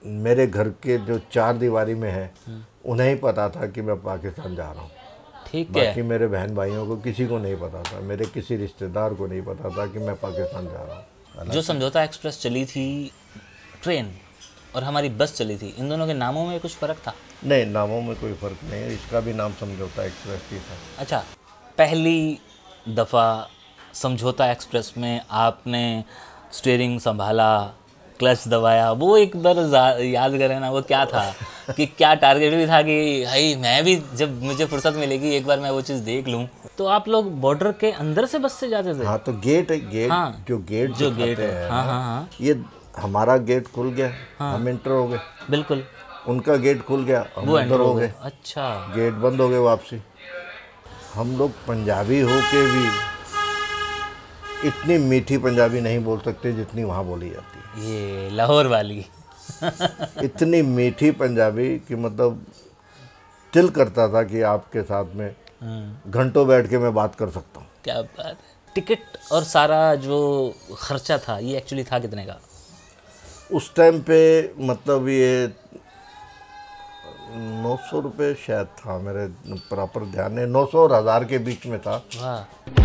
मेरे घर के जो 4 दीवारी में है उन्हें ही पता था कि मैं पाकिस्तान जा रहा हूँ। ठीक है। बाकी मेरे बहन भाइयों को किसी को नहीं पता था, मेरे किसी रिश्तेदार को नहीं पता था कि मैं पाकिस्तान जा रहा हूँ। जो समझौता एक्सप्रेस चली थी ट्रेन और हमारी बस चली थी, इन दोनों के नामों में कुछ फ़र्क था? नहीं, नामों में कोई फ़र्क नहीं है, इसका भी नाम समझौता एक्सप्रेस ही था। अच्छा, पहली दफ़ा समझौता एक्सप्रेस में आपने स्टीयरिंग संभाला, क्लच दबाया, वो एक बार याद करें ना, वो क्या था कि क्या टारगेट भी था कि भाई मैं भी जब मुझे फुर्सत मिलेगी एक बार मैं वो चीज़ देख लूँ। तो आप लोग बॉर्डर के अंदर से बस से जाते थे? हाँ, तो गेट हाँ, जो गेट है, हाँ हाँ हाँ, ये हमारा गेट खुल गया, हम एंटर हो गए। बिल्कुल, उनका गेट खुल गया, हम वो अंदर हो गए। अच्छा, गेट बंद हो गए वापसी। हम लोग पंजाबी हो के भी इतनी मीठी पंजाबी नहीं बोल सकते जितनी वहाँ बोली जाती है। ये लाहौर वाली इतनी मीठी पंजाबी कि मतलब दिल करता था कि आपके साथ में घंटों बैठ के मैं बात कर सकता हूँ। क्या बात है। टिकट और सारा जो खर्चा था ये एक्चुअली था कितने का? उस टाइम पे मतलब ये 900 रुपये शायद था, मेरे प्रॉपर ध्यान है, 900 और 1000 के बीच में था। वाह।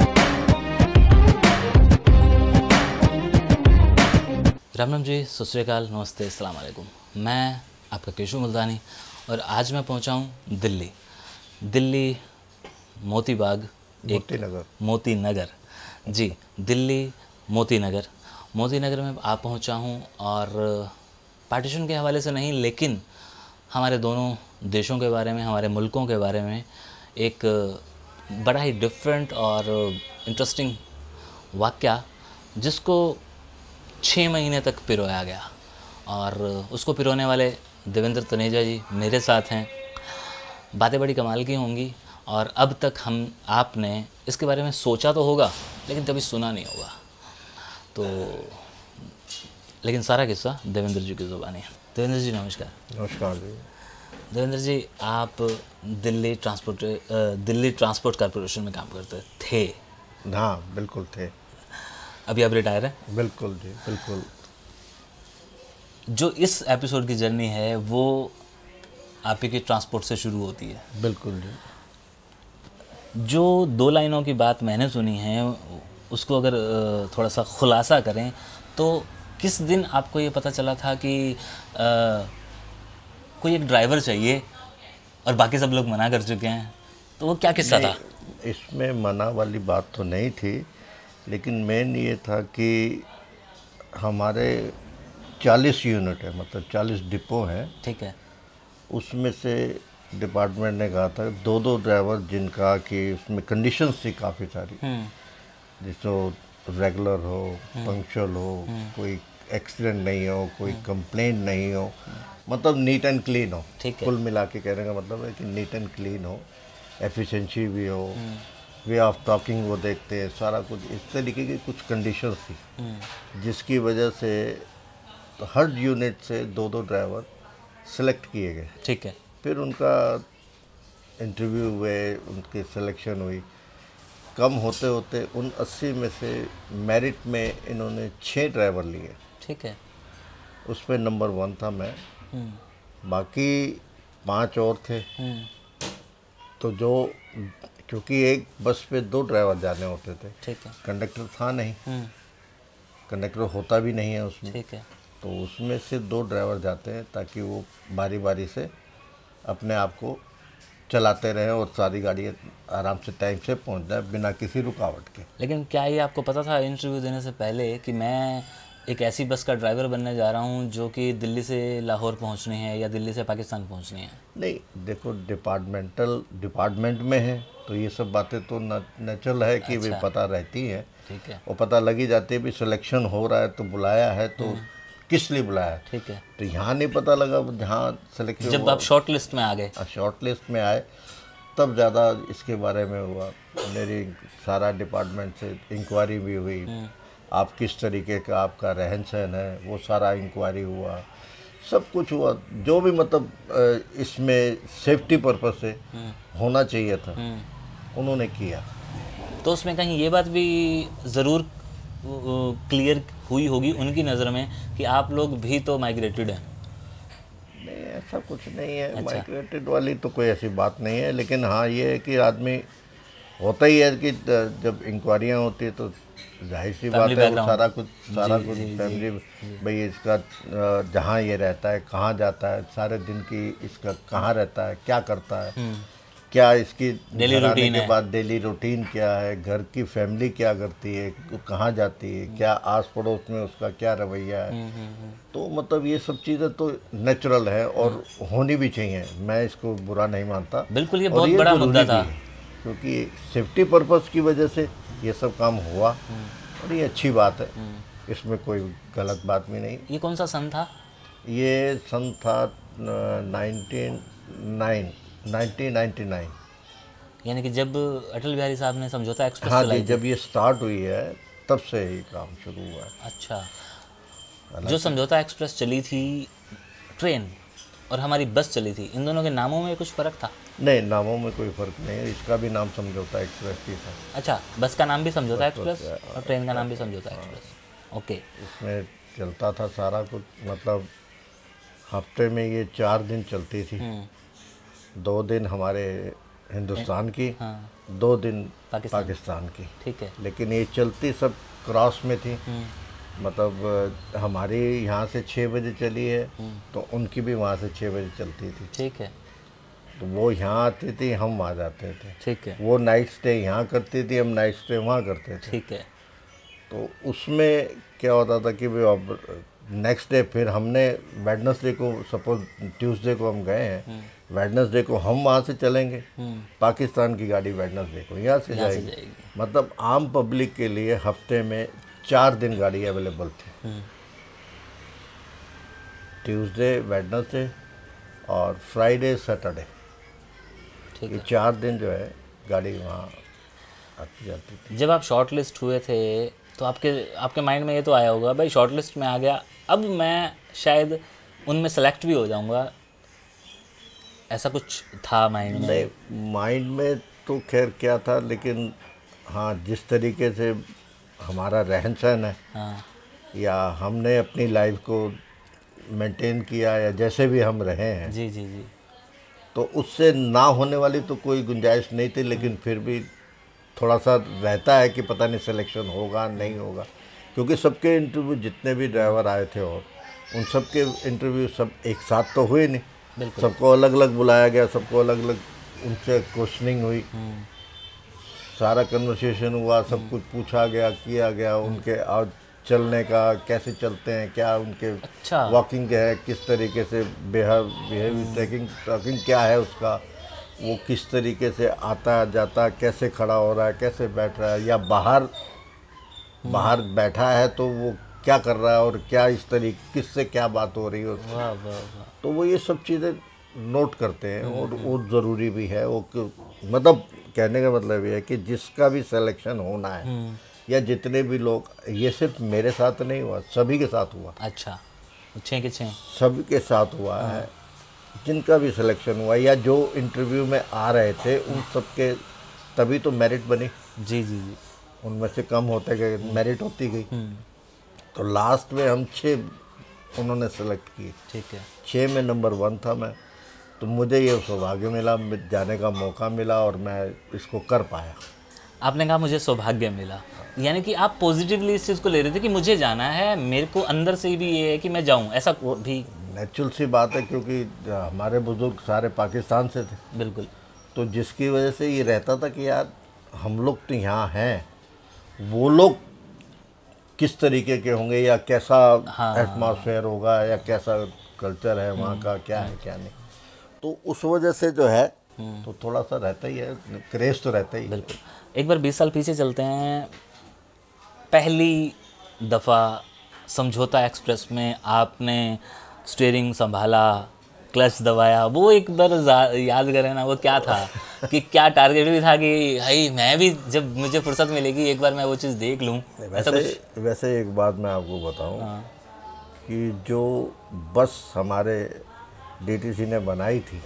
राम राम जी, सत श्री अकाल, नमस्ते, अस्सलाम वालेकुम। मैं आपका केशु मुल्तानी और आज मैं पहुंचा हूं दिल्ली मोती बाग, मोती नगर जी, दिल्ली मोती नगर में आप पहुंचा हूं। और पार्टीशन के हवाले से नहीं, लेकिन हमारे दोनों देशों के बारे में, हमारे मुल्कों के बारे में एक बड़ा ही डिफरेंट और इंटरेस्टिंग वाक़या जिसको 6 महीने तक पिरोया गया, और उसको पिरोने वाले देवेंद्र तनेजा जी मेरे साथ हैं। बातें बड़ी कमाल की होंगी और अब तक आपने इसके बारे में सोचा तो होगा लेकिन कभी सुना नहीं होगा, तो लेकिन सारा किस्सा देवेंद्र जी की ज़ुबानी है। देवेंद्र जी नमस्कार। नमस्कार जी। देवेंद्र जी, आप दिल्ली ट्रांसपोर्ट कॉरपोरेशन में काम करते थे? हाँ, बिल्कुल थे। अभी आप रिटायर हैं? बिल्कुल जी, बिल्कुल। जो इस एपिसोड की जर्नी है वो आप ही के ट्रांसपोर्ट से शुरू होती है। बिल्कुल जी। जो 2 लाइनों की बात मैंने सुनी है उसको अगर थोड़ा सा खुलासा करें तो किस दिन आपको ये पता चला था कि कोई एक ड्राइवर चाहिए और बाकी सब लोग मना कर चुके हैं, तो वो क्या किस्सा था? इसमें मना वाली बात तो नहीं थी, लेकिन मेन ये था कि हमारे 40 यूनिट है, मतलब 40 डिपो हैं। ठीक है। उसमें से डिपार्टमेंट ने कहा था 2-2 ड्राइवर जिनका कि उसमें कंडीशंस थी काफ़ी सारी, जिसको रेगुलर हो, पंक्चुअल हो, कोई एक्सीडेंट नहीं हो, कोई कंप्लेंट नहीं हो, मतलब नीट एंड क्लीन हो। कुल मिला के कहने का मतलब है कि नीट एंड क्लीन हो, एफिशिएंसी भी हो, वे ऑफ टॉकिंग वो देखते हैं, सारा कुछ इस तरीके की कुछ कंडीशंस थी, जिसकी वजह से तो हर यूनिट से 2-2 ड्राइवर सेलेक्ट किए गए। ठीक है। फिर उनका इंटरव्यू हुए, उनकी सिलेक्शन हुई। कम होते होते उन 80 में से मेरिट में इन्होंने 6 ड्राइवर लिए। ठीक है। उसमें नंबर 1 था मैं, बाकी 5 और थे। तो जो क्योंकि एक बस पे 2 ड्राइवर जाने होते थे, ठीक है, कंडक्टर था नहीं, कंडक्टर होता भी नहीं है उसमें। ठीक है। तो उसमें से 2 ड्राइवर जाते हैं ताकि वो बारी बारी से अपने आप को चलाते रहें और सारी गाड़ियाँ आराम से टाइम से पहुंच जाए बिना किसी रुकावट के। लेकिन क्या ये आपको पता था इंटरव्यू देने से पहले कि मैं एक ऐसी बस का ड्राइवर बनने जा रहा हूँ जो कि दिल्ली से लाहौर पहुँचनी है या दिल्ली से पाकिस्तान पहुँचनी है? नहीं, देखो डिपार्टमेंट में है तो ये सब बातें तो नेचुरल है कि वे पता रहती है। ठीक है। और पता लगी जाती है भी सिलेक्शन हो रहा है तो बुलाया है, तो किस लिए बुलाया है। ठीक है। तो यहाँ नहीं पता लगा, जहाँ सिलेक्शन जब आप शॉर्ट लिस्ट में आ गए, शॉर्ट लिस्ट में आए, तब ज़्यादा इसके बारे में हुआ। मेरी सारा डिपार्टमेंट से इंक्वायरी भी हुई, आप किस तरीके का आपका रहन सहन है, वो सारा इंक्वायरी हुआ, सब कुछ हुआ जो भी मतलब इसमें सेफ्टी पर्पस से होना चाहिए था, उन्होंने किया। तो उसमें कहीं ये बात भी ज़रूर क्लियर हुई होगी उनकी नज़र में कि आप लोग भी तो माइग्रेटेड हैं। ऐसा कुछ नहीं है, माइग्रेटेड वाली तो कोई ऐसी बात नहीं है, लेकिन हाँ ये है कि आदमी होता ही है कि जब इंक्वायरियाँ होती है तो जाहिर सी बात है वो सारा कुछ फैमिली, भाई इसका जहाँ ये रहता है, कहाँ जाता है, सारे दिन की इसका कहाँ रहता है, क्या करता है, क्या इसकी डेली रूटीन के बाद डेली रूटीन क्या है, घर की फैमिली क्या करती है, कहाँ जाती है, क्या आस पड़ोस में उसका क्या रवैया है। तो मतलब ये सब चीज़ें तो नेचुरल है और होनी भी चाहिए, मैं इसको बुरा नहीं मानता। बिल्कुल, ये बहुत बड़ा मुद्दा था, क्योंकि सेफ्टी पर्पस की वजह से ये सब काम हुआ और ये अच्छी बात है, इसमें कोई गलत बात भी नहीं। ये कौन सा सन था? ये सन था 1999, यानी कि जब अटल बिहारी साहब ने समझौता एक्सप्रेस हाँ चलाई जी, जब ये स्टार्ट हुई है तब से ही काम शुरू हुआ है। अच्छा, जो समझौता एक्सप्रेस चली थी ट्रेन और हमारी बस चली थी, इन दोनों के नामों में कुछ फ़र्क था? नहीं, नामों में कोई फ़र्क नहीं है, इसका भी नाम समझौता एक्सप्रेस ही था। अच्छा, बस का नाम भी समझौता एक्सप्रेस और ट्रेन का नाम भी समझौता एक्सप्रेस, ओके। इसमें चलता था सारा कुछ, मतलब हफ्ते में ये 4 दिन चलती थी, 2 दिन हमारे हिंदुस्तान की, 2 दिन पाकिस्तान की, ठीक है। लेकिन ये चलती सब क्रॉस में थी, मतलब हमारी यहाँ से 6 बजे चली है तो उनकी भी वहाँ से 6 बजे चलती थी, ठीक है। तो वो यहाँ आती थी, हम वहाँ जाते थे, ठीक है। वो नाइट स्टे यहाँ करती थी, हम नाइट स्टे वहाँ करते थे, ठीक है। तो उसमें क्या होता था कि भाई अब नेक्स्ट डे फिर हमने वेडनेसडे को, सपोज ट्यूसडे को हम गए हैं, वेडनेसडे को हम वहाँ से चलेंगे, पाकिस्तान की गाड़ी वेडनेसडे को यहाँ से जाएगी। मतलब आम पब्लिक के लिए हफ्ते में 4 दिन गाड़ी अवेलेबल थी, ट्यूसडे, वेडनेसडे और फ्राइडे, सैटरडे, ये 4 दिन जो है गाड़ी वहाँ आती जाती थी। जब आप शॉर्ट लिस्ट हुए थे तो आपके माइंड में ये तो आया होगा, भाई शॉर्ट लिस्ट में आ गया, अब मैं शायद उनमें सेलेक्ट भी हो जाऊंगा, ऐसा कुछ था माइंड में? नहीं, माइंड में तो खैर क्या था, लेकिन हाँ जिस तरीके से हमारा रहन सहन है, हाँ, या हमने अपनी लाइफ को मेंटेन किया, या जैसे भी हम रहे हैं, जी जी जी, तो उससे ना होने वाली तो कोई गुंजाइश नहीं थी, लेकिन फिर भी थोड़ा सा रहता है कि पता नहीं सिलेक्शन होगा नहीं होगा, क्योंकि सबके इंटरव्यू, जितने भी ड्राइवर आए थे और उन सब के इंटरव्यू सब एक साथ तो हुए नहीं, सबको अलग अलग बुलाया गया, सबको अलग अलग उनसे क्वेश्चनिंग हुई, सारा कन्वर्सेशन हुआ, सब कुछ पूछा गया, किया गया, उनके और चलने का, कैसे चलते हैं, क्या उनके वॉकिंग है, किस तरीके से बिहेव टॉकिंग क्या है उसका, वो किस तरीके से आता जाता, कैसे खड़ा हो रहा है, कैसे बैठ रहा है, या बाहर बैठा है तो वो क्या कर रहा है और क्या इस तरीके किससे क्या बात हो रही है उसकी। वाह वाह वाह। तो वो ये सब चीज़ें नोट करते हैं और वो ज़रूरी भी है। वो मतलब कहने का मतलब ये है कि जिसका भी सिलेक्शन होना है या जितने भी लोग, ये सिर्फ मेरे साथ नहीं हुआ, सभी के साथ हुआ। अच्छा, 6 के 6 सभी के साथ हुआ है, जिनका भी सिलेक्शन हुआ या जो इंटरव्यू में आ रहे थे उन सब के, तभी तो मेरिट बनी। जी जी जी, उनमें से कम होते गए, मेरिट होती गई, तो लास्ट में हम 6 उन्होंने सेलेक्ट किए। ठीक है। 6 में नंबर 1 था मैं, तो मुझे ये सौभाग्य मिला, जाने का मौका मिला और मैं इसको कर पाया। आपने कहा मुझे सौभाग्य मिला, यानी कि आप पॉजिटिवली इस चीज़ को ले रहे थे कि मुझे जाना है, मेरे को अंदर से भी ये है कि मैं जाऊं, ऐसा भी नेचुरल सी बात है, क्योंकि हमारे बुजुर्ग सारे पाकिस्तान से थे। बिल्कुल। तो जिसकी वजह से ये रहता था कि यार हम लोग तो यहाँ हैं, वो लोग किस तरीके के होंगे या कैसा एटमॉस्फेयर होगा या कैसा कल्चर है वहाँ का, क्या है क्या नहीं। तो उस वजह से जो है तो थोड़ा सा रहता ही है, क्रेज तो रहता ही है। बिल्कुल। एक बार 20 साल पीछे चलते हैं, पहली दफ़ा समझौता एक्सप्रेस में आपने स्टीयरिंग संभाला, क्लच दबाया, वो एक बार याद करें ना, वो क्या था कि क्या टारगेट भी था कि भाई मैं भी जब मुझे फुर्सत मिलेगी एक बार मैं वो चीज़ देख लूँ। वैसे एक बात मैं आपको बताऊं कि जो बस हमारे डीटीसी ने बनाई थी,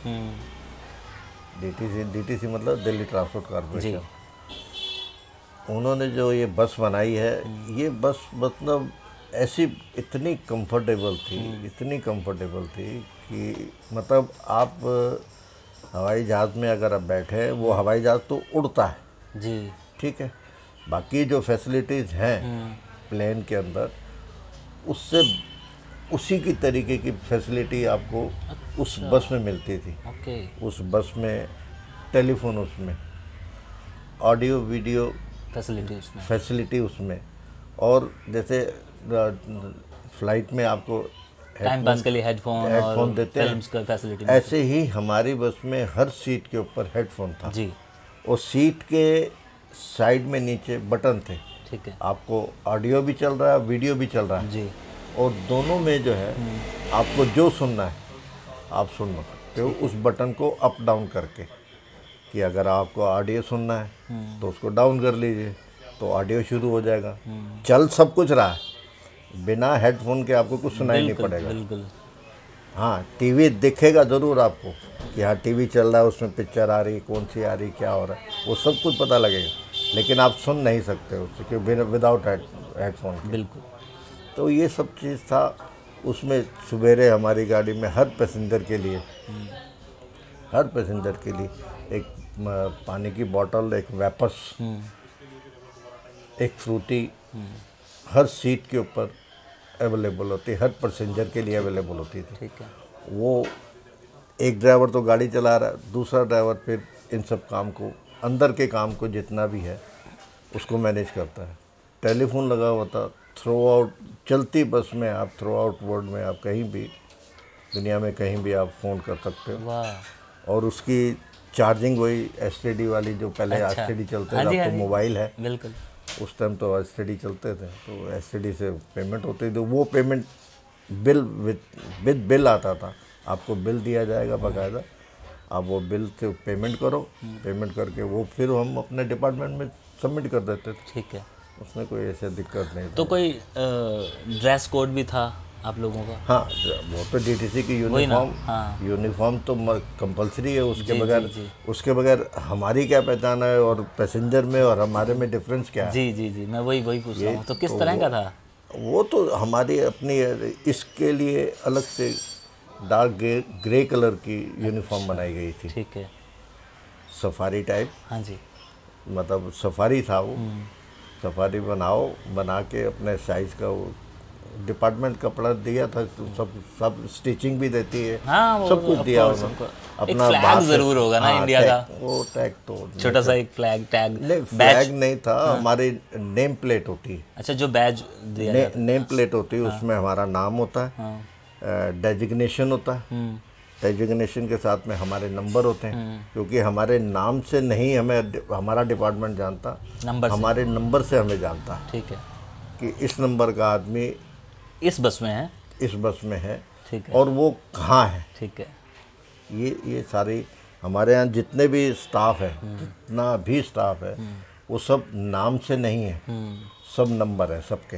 डीटीसी मतलब दिल्ली ट्रांसपोर्ट कॉर्पोरेशन, उन्होंने जो ये बस बनाई है, ये बस मतलब ऐसी इतनी कंफर्टेबल थी, इतनी कंफर्टेबल थी कि मतलब आप हवाई जहाज़ में अगर आप बैठे, वो हवाई जहाज़ तो उड़ता है जी, ठीक है, बाकी जो फैसिलिटीज़ हैं प्लेन के अंदर उससे उसी की तरीके की फैसिलिटी आपको उस बस में मिलती थी। ओके, उस बस में टेलीफोन, उसमें ऑडियो वीडियो फैसिलिटी उसमें, और जैसे फ्लाइट में आपको टाइम पास के लिए हेडफोन देते हैं, फिल्म्स का फैसिलिटी ऐसे ही हमारी बस में हर सीट के ऊपर हेडफोन था जी, और सीट के साइड में नीचे बटन थे, ठीक है, आपको ऑडियो भी चल रहा है, वीडियो भी चल रहा है जी, और दोनों में जो है आपको जो सुनना है आप सुन सकते हो उस बटन को अप डाउन करके, कि अगर आपको ऑडियो सुनना है तो उसको डाउन कर लीजिए तो ऑडियो शुरू हो जाएगा। चल सब कुछ रहा है, बिना हेडफोन के आपको कुछ सुनाई नहीं पड़ेगा। बिल्कुल, हाँ, टीवी दिखेगा ज़रूर आपको कि हाँ टीवी चल रहा है, उसमें पिक्चर आ रही, कौन सी आ रही, क्या हो रहा है, वो सब कुछ पता लगेगा, लेकिन आप सुन नहीं सकते उससे क्योंकि विदाउट हेडफोन। बिल्कुल, तो ये सब चीज़ था उसमें। सवेरे हमारी गाड़ी में हर पैसेंजर के लिए एक पानी की बोतल, एक वेपर्स, एक फ्रूटी हर सीट के ऊपर अवेलेबल होती, हर पैसेंजर के लिए अवेलेबल होती थी। ठीक है, वो एक ड्राइवर तो गाड़ी चला रहा है, दूसरा ड्राइवर फिर इन सब काम को, अंदर के काम को जितना भी है उसको मैनेज करता है। टेलीफोन लगा हुआ था थ्रू आउट, चलती बस में आप थ्रू आउट वर्ल्ड में आप कहीं भी दुनिया में कहीं भी आप फ़ोन कर सकते हो। वाह, और उसकी चार्जिंग वही एसटीडी वाली जो पहले अच्छा, एसटीडी चलते हाँ थे, जी, अब हाँ तो जी, मोबाइल है, बिल्कुल, उस टाइम तो एसटीडी चलते थे, तो एसटीडी से पेमेंट होती थी। वो पेमेंट बिल विद बिल आता था, आपको बिल दिया जाएगा बाकायदा, आप वो बिल से पेमेंट करो, पेमेंट करके वो फिर हम अपने डिपार्टमेंट में सबमिट कर देते थे। ठीक है। उसमें कोई ऐसे दिक्कत नहीं तो था। कोई ड्रेस कोड भी था आप लोगों का? हाँ, वो तो डीटीसी की यूनिफॉर्म, हाँ, यूनिफॉर्म तो कंपलसरी है, उसके जी, बगैर जी, जी। उसके बगैर हमारी क्या पहचान है और पैसेंजर में और हमारे में डिफरेंस क्या है? जी, जी, जी, मैं वही पूछ रहा हूँ। तो किस तरह का था? वो तो हमारी अपनी, इसके लिए अलग से डार्क ग्रे कलर की यूनिफॉर्म बनाई गई थी, ठीक है, सफारी टाइप, हाँ जी, मतलब सफारी था वो। सफारी बना के अपने साइज़ का वो डिपार्टमेंट कपड़ा दिया था, तो सब स्टिचिंग भी देती है, हाँ, वो सब कुछ दिया course, उन्होंने। एक फ्लैग जरूर होगा ना इंडिया का, वो टैग तो छोटा सा एक फ्लैग टैग, नहीं, फ्लैग नहीं था, हमारी नेम प्लेट होती है। अच्छा, जो बैज दिया जाता है, नेम प्लेट होती है, उसमें हमारा नाम होता है, हाँ, डेजिग्नेशन होता है, डेजिग्नेशन के साथ में हमारे नंबर होते हैं, क्योंकि हमारे नाम से नहीं हमें हमारा डिपार्टमेंट जानता, नंबर से, हमारे नंबर से हमें जानता है ठीक है, कि इस नंबर का आदमी इस बस में है, इस बस में है, ठीक है, और वो कहाँ है। ठीक है, ये सारी हमारे यहाँ जितने भी स्टाफ है, जितना भी स्टाफ है, वो सब नाम से नहीं है, सब नंबर है,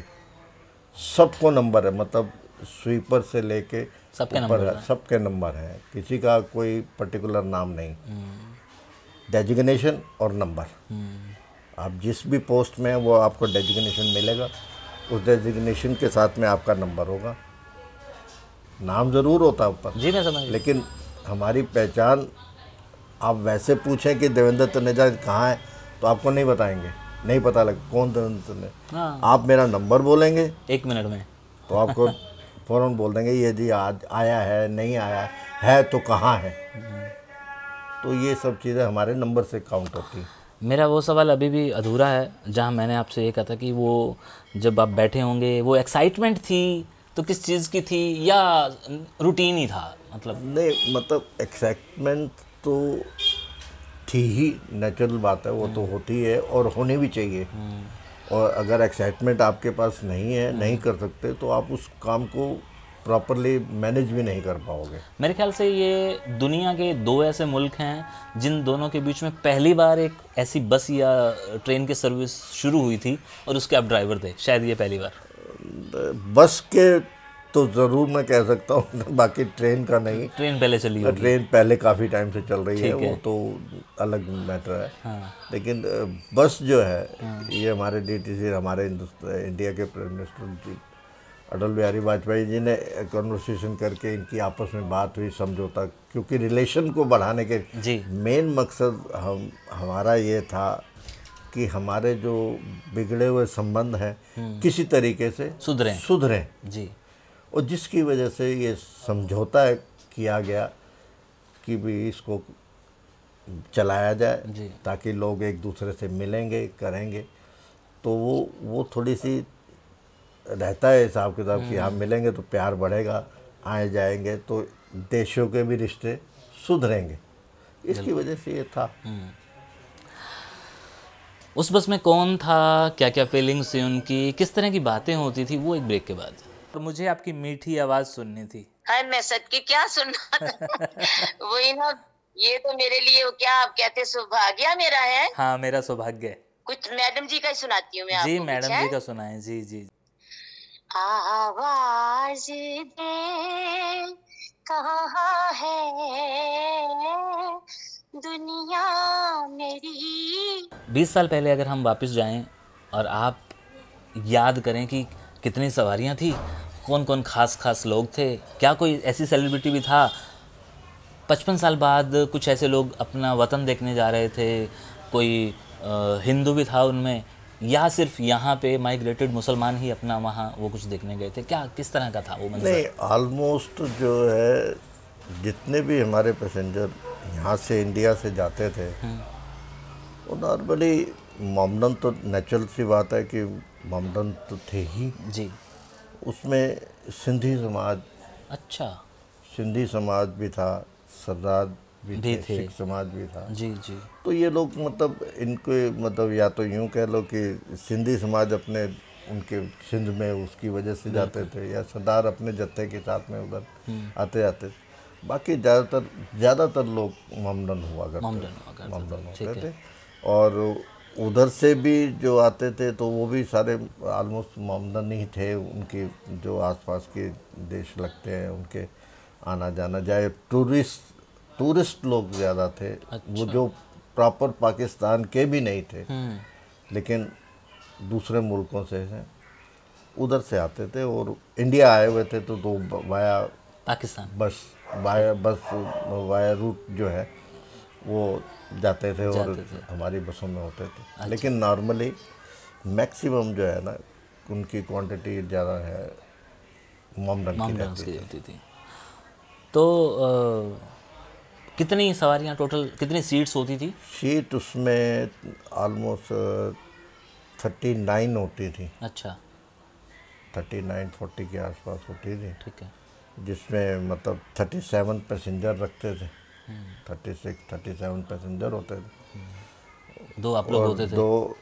सबको नंबर है, मतलब स्वीपर से लेके सबके ऊपर नंबर है, सबके नंबर है, किसी का कोई पर्टिकुलर नाम नहीं, डेजिग्नेशन और नंबर। आप जिस भी पोस्ट में हैं वो आपको डेजिग्नेशन मिलेगा, उस डेजिग्नेशन के साथ में आपका नंबर होगा, नाम ज़रूर होता है ऊपर। जी, मैं समझ गया। लेकिन हमारी पहचान, आप वैसे पूछें कि देवेंद्र तनेजा कहाँ है तो आपको नहीं बताएंगे, नहीं पता लग कौन देवेंद्र तनेजा। हाँ, आप मेरा नंबर बोलेंगे 1 मिनट में, तो आपको फ़ौरन बोल देंगे ये जी आज आया है, नहीं आया है तो कहाँ है। तो ये सब चीज़ें हमारे नंबर से काउंट होती हैं। मेरा वो सवाल अभी भी अधूरा है, जहाँ मैंने आपसे ये कहा था कि वो जब आप बैठे होंगे, वो एक्साइटमेंट थी तो किस चीज़ की थी, या रूटीन ही था? मतलब नहीं, मतलब एक्साइटमेंट तो थी ही, नेचुरल बात है, वो तो होती है और होनी भी चाहिए। और अगर एक्साइटमेंट आपके पास नहीं है, नहीं कर सकते, तो आप उस काम को प्रॉपरली मैनेज भी नहीं कर पाओगे। मेरे ख्याल से ये दुनिया के 2 ऐसे मुल्क हैं जिन दोनों के बीच में पहली बार एक ऐसी बस या ट्रेन की सर्विस शुरू हुई थी और उसके आप ड्राइवर थे, शायद ये पहली बार। बस के तो ज़रूर मैं कह सकता हूँ, बाकी ट्रेन का नहीं। ट्रेन पहले चली होगी। ट्रेन पहले काफ़ी टाइम से चल रही है, ठीक है। वो तो अलग मैटर है। हाँ, लेकिन बस जो है, ये हमारे डीटीसी, हमारे इंडिया के प्राइम मिनिस्टर जी अटल बिहारी वाजपेयी जी ने कन्वर्सेशन करके इनकी आपस में बात हुई, समझौता, क्योंकि रिलेशन को बढ़ाने के मेन मकसद हमारा ये था कि हमारे जो बिगड़े हुए संबंध हैं किसी तरीके से सुधरें जी। और जिसकी वजह से ये समझौता किया गया कि भी इसको चलाया जाए ताकि लोग एक दूसरे से मिलेंगे, करेंगे। तो वो थोड़ी सी रहता है हिसाब किताब कि हाँ मिलेंगे तो प्यार बढ़ेगा, आए जाएंगे तो देशों के भी रिश्ते सुधरेंगे, इसकी वजह से ये था। उस बस में कौन था, क्या क्या फीलिंग्स थी उनकी, किस तरह की बातें होती थी, वो एक ब्रेक के बाद। तो मुझे आपकी मीठी आवाज़ सुननी थी। हाँ, मैं सच की क्या सुनना था वही ना, ये तो मेरे लिए क्या आप कहते सौभाग्य मेरा है। हाँ, मेरा सौभाग्य। कुछ मैडम जी का ही सुनाती हूँ मैं आपको। जी मैडम जी का सुनाएं। जी जी। आवाज दे कहाँ है दुनिया मेरी। 20 साल पहले अगर हम वापस जाएं और आप याद करें कि कितनी सवारियां थी, कौन कौन खास लोग थे, क्या कोई ऐसी सेलिब्रिटी भी था, 55 साल बाद कुछ ऐसे लोग अपना वतन देखने जा रहे थे, कोई हिंदू भी था उनमें, या सिर्फ यहाँ पे माइग्रेटेड मुसलमान ही अपना वहाँ वो कुछ देखने गए थे, क्या किस तरह का था वो मंजर? नहीं, ऑलमोस्ट जो है जितने भी हमारे पैसेंजर यहाँ से इंडिया से जाते थे वो नॉर्मली मोमडन, तो नेचुरल सी बात है कि मोमडन तो थे ही जी। उसमें सिंधी समाज, अच्छा, सिंधी समाज भी था, सरदार भी थे, सिख समाज भी था। जी जी। तो ये लोग मतलब इनके मतलब या तो यूँ कह लो कि सिंधी समाज अपने उनके सिंध में उसकी वजह से जाते थे, या सरदार अपने जत्थे के साथ में उधर आते जाते। बाकी ज़्यादातर लोग मोमडन हुआ करते थे। और उधर से भी जो आते थे तो वो भी सारे ऑलमोस्ट मोमडन ही थे। उनके जो आसपास के देश लगते हैं उनके आना जाना, चाहे टूरिस्ट लोग ज़्यादा थे। अच्छा। वो जो प्रॉपर पाकिस्तान के भी नहीं थे लेकिन दूसरे मुल्कों से उधर से आते थे और इंडिया आए हुए थे तो वाया पाकिस्तान वाया रूट जो है वो जाते थे और हमारी बसों में होते थे। अच्छा। लेकिन नॉर्मली मैक्सिमम जो है ना उनकी क्वांटिटी ज़्यादा है मोमडन की रहती थी। तो कितनी सवारियां टोटल, कितनी सीट्स होती थी? सीट उसमें ऑलमोस्ट 39 होती थी। अच्छा, 39-40 के आसपास होती थी। ठीक है। जिसमें मतलब 37 पैसेंजर रखते थे, 36-37 पैसेंजर होते थे। दो आप लोग होते थे?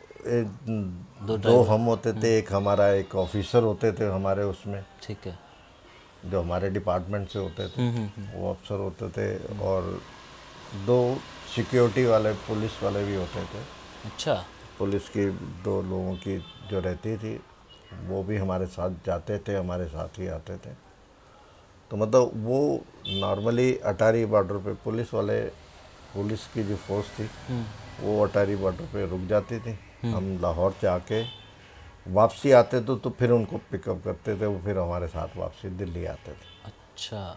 दो हम होते थे, एक हमारा एक ऑफिसर होते थे हमारे उसमें, ठीक है, जो हमारे डिपार्टमेंट से होते थे, वो अफसर होते थे, और 2 सिक्योरिटी वाले पुलिस वाले भी होते थे। अच्छा। पुलिस की 2 लोगों की जो रहती थी वो भी हमारे साथ जाते थे, हमारे साथ ही आते थे। तो मतलब वो नॉर्मली अटारी बॉर्डर पे पुलिस की जो फोर्स थी वो अटारी बॉर्डर पे रुक जाती थी। हम लाहौर से आके वापसी आते तो फिर उनको पिकअप करते थे, वो फिर हमारे साथ वापसी दिल्ली आते थे। अच्छा।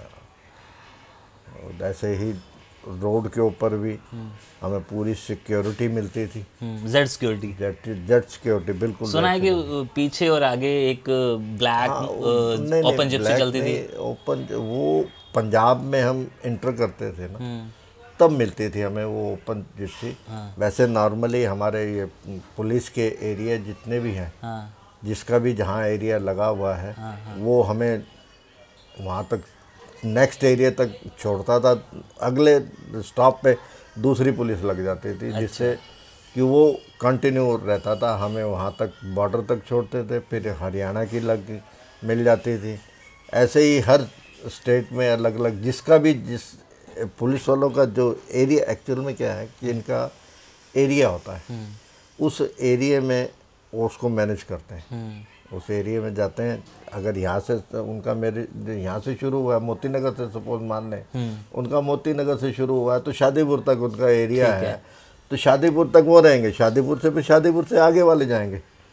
ऐसे ही रोड के ऊपर भी हमें पूरी सिक्योरिटी मिलती थी। जेड सिक्योरिटी बिल्कुल। सुना है कि पीछे और आगे एक ब्लैक ओपन जिप्सी चलती थी। ओपन वो पंजाब में हम इंटर करते थे ना तब मिलती थी हमें वो ओपन जिप्सी। वैसे नॉर्मली हमारे ये पुलिस के एरिया जितने भी हैं, जिसका भी जहाँ एरिया लगा हुआ है वो हमें वहाँ तक नेक्स्ट एरिया तक छोड़ता था। अगले स्टॉप पे दूसरी पुलिस लग जाती थी। अच्छा। जिससे कि वो कंटिन्यू रहता था, हमें वहाँ तक बॉर्डर तक छोड़ते थे, फिर हरियाणा की मिल जाती थी। ऐसे ही हर स्टेट में अलग अलग जिसका भी जिस पुलिस वालों का जो एरिया, एक्चुअल में क्या है कि इनका एरिया होता है, उस एरिया में वो उसको मैनेज करते हैं। उस एरिया में जाते हैं। अगर यहाँ से उनका यहाँ से शुरू हुआ है मोती नगर से, सपोज मान लें उनका मोती नगर से शुरू हुआ है तो शादीपुर तक उनका एरिया है, तो शादीपुर तक वो रहेंगे, शादीपुर से फिर शादीपुर से आगे वाले जाएंगे।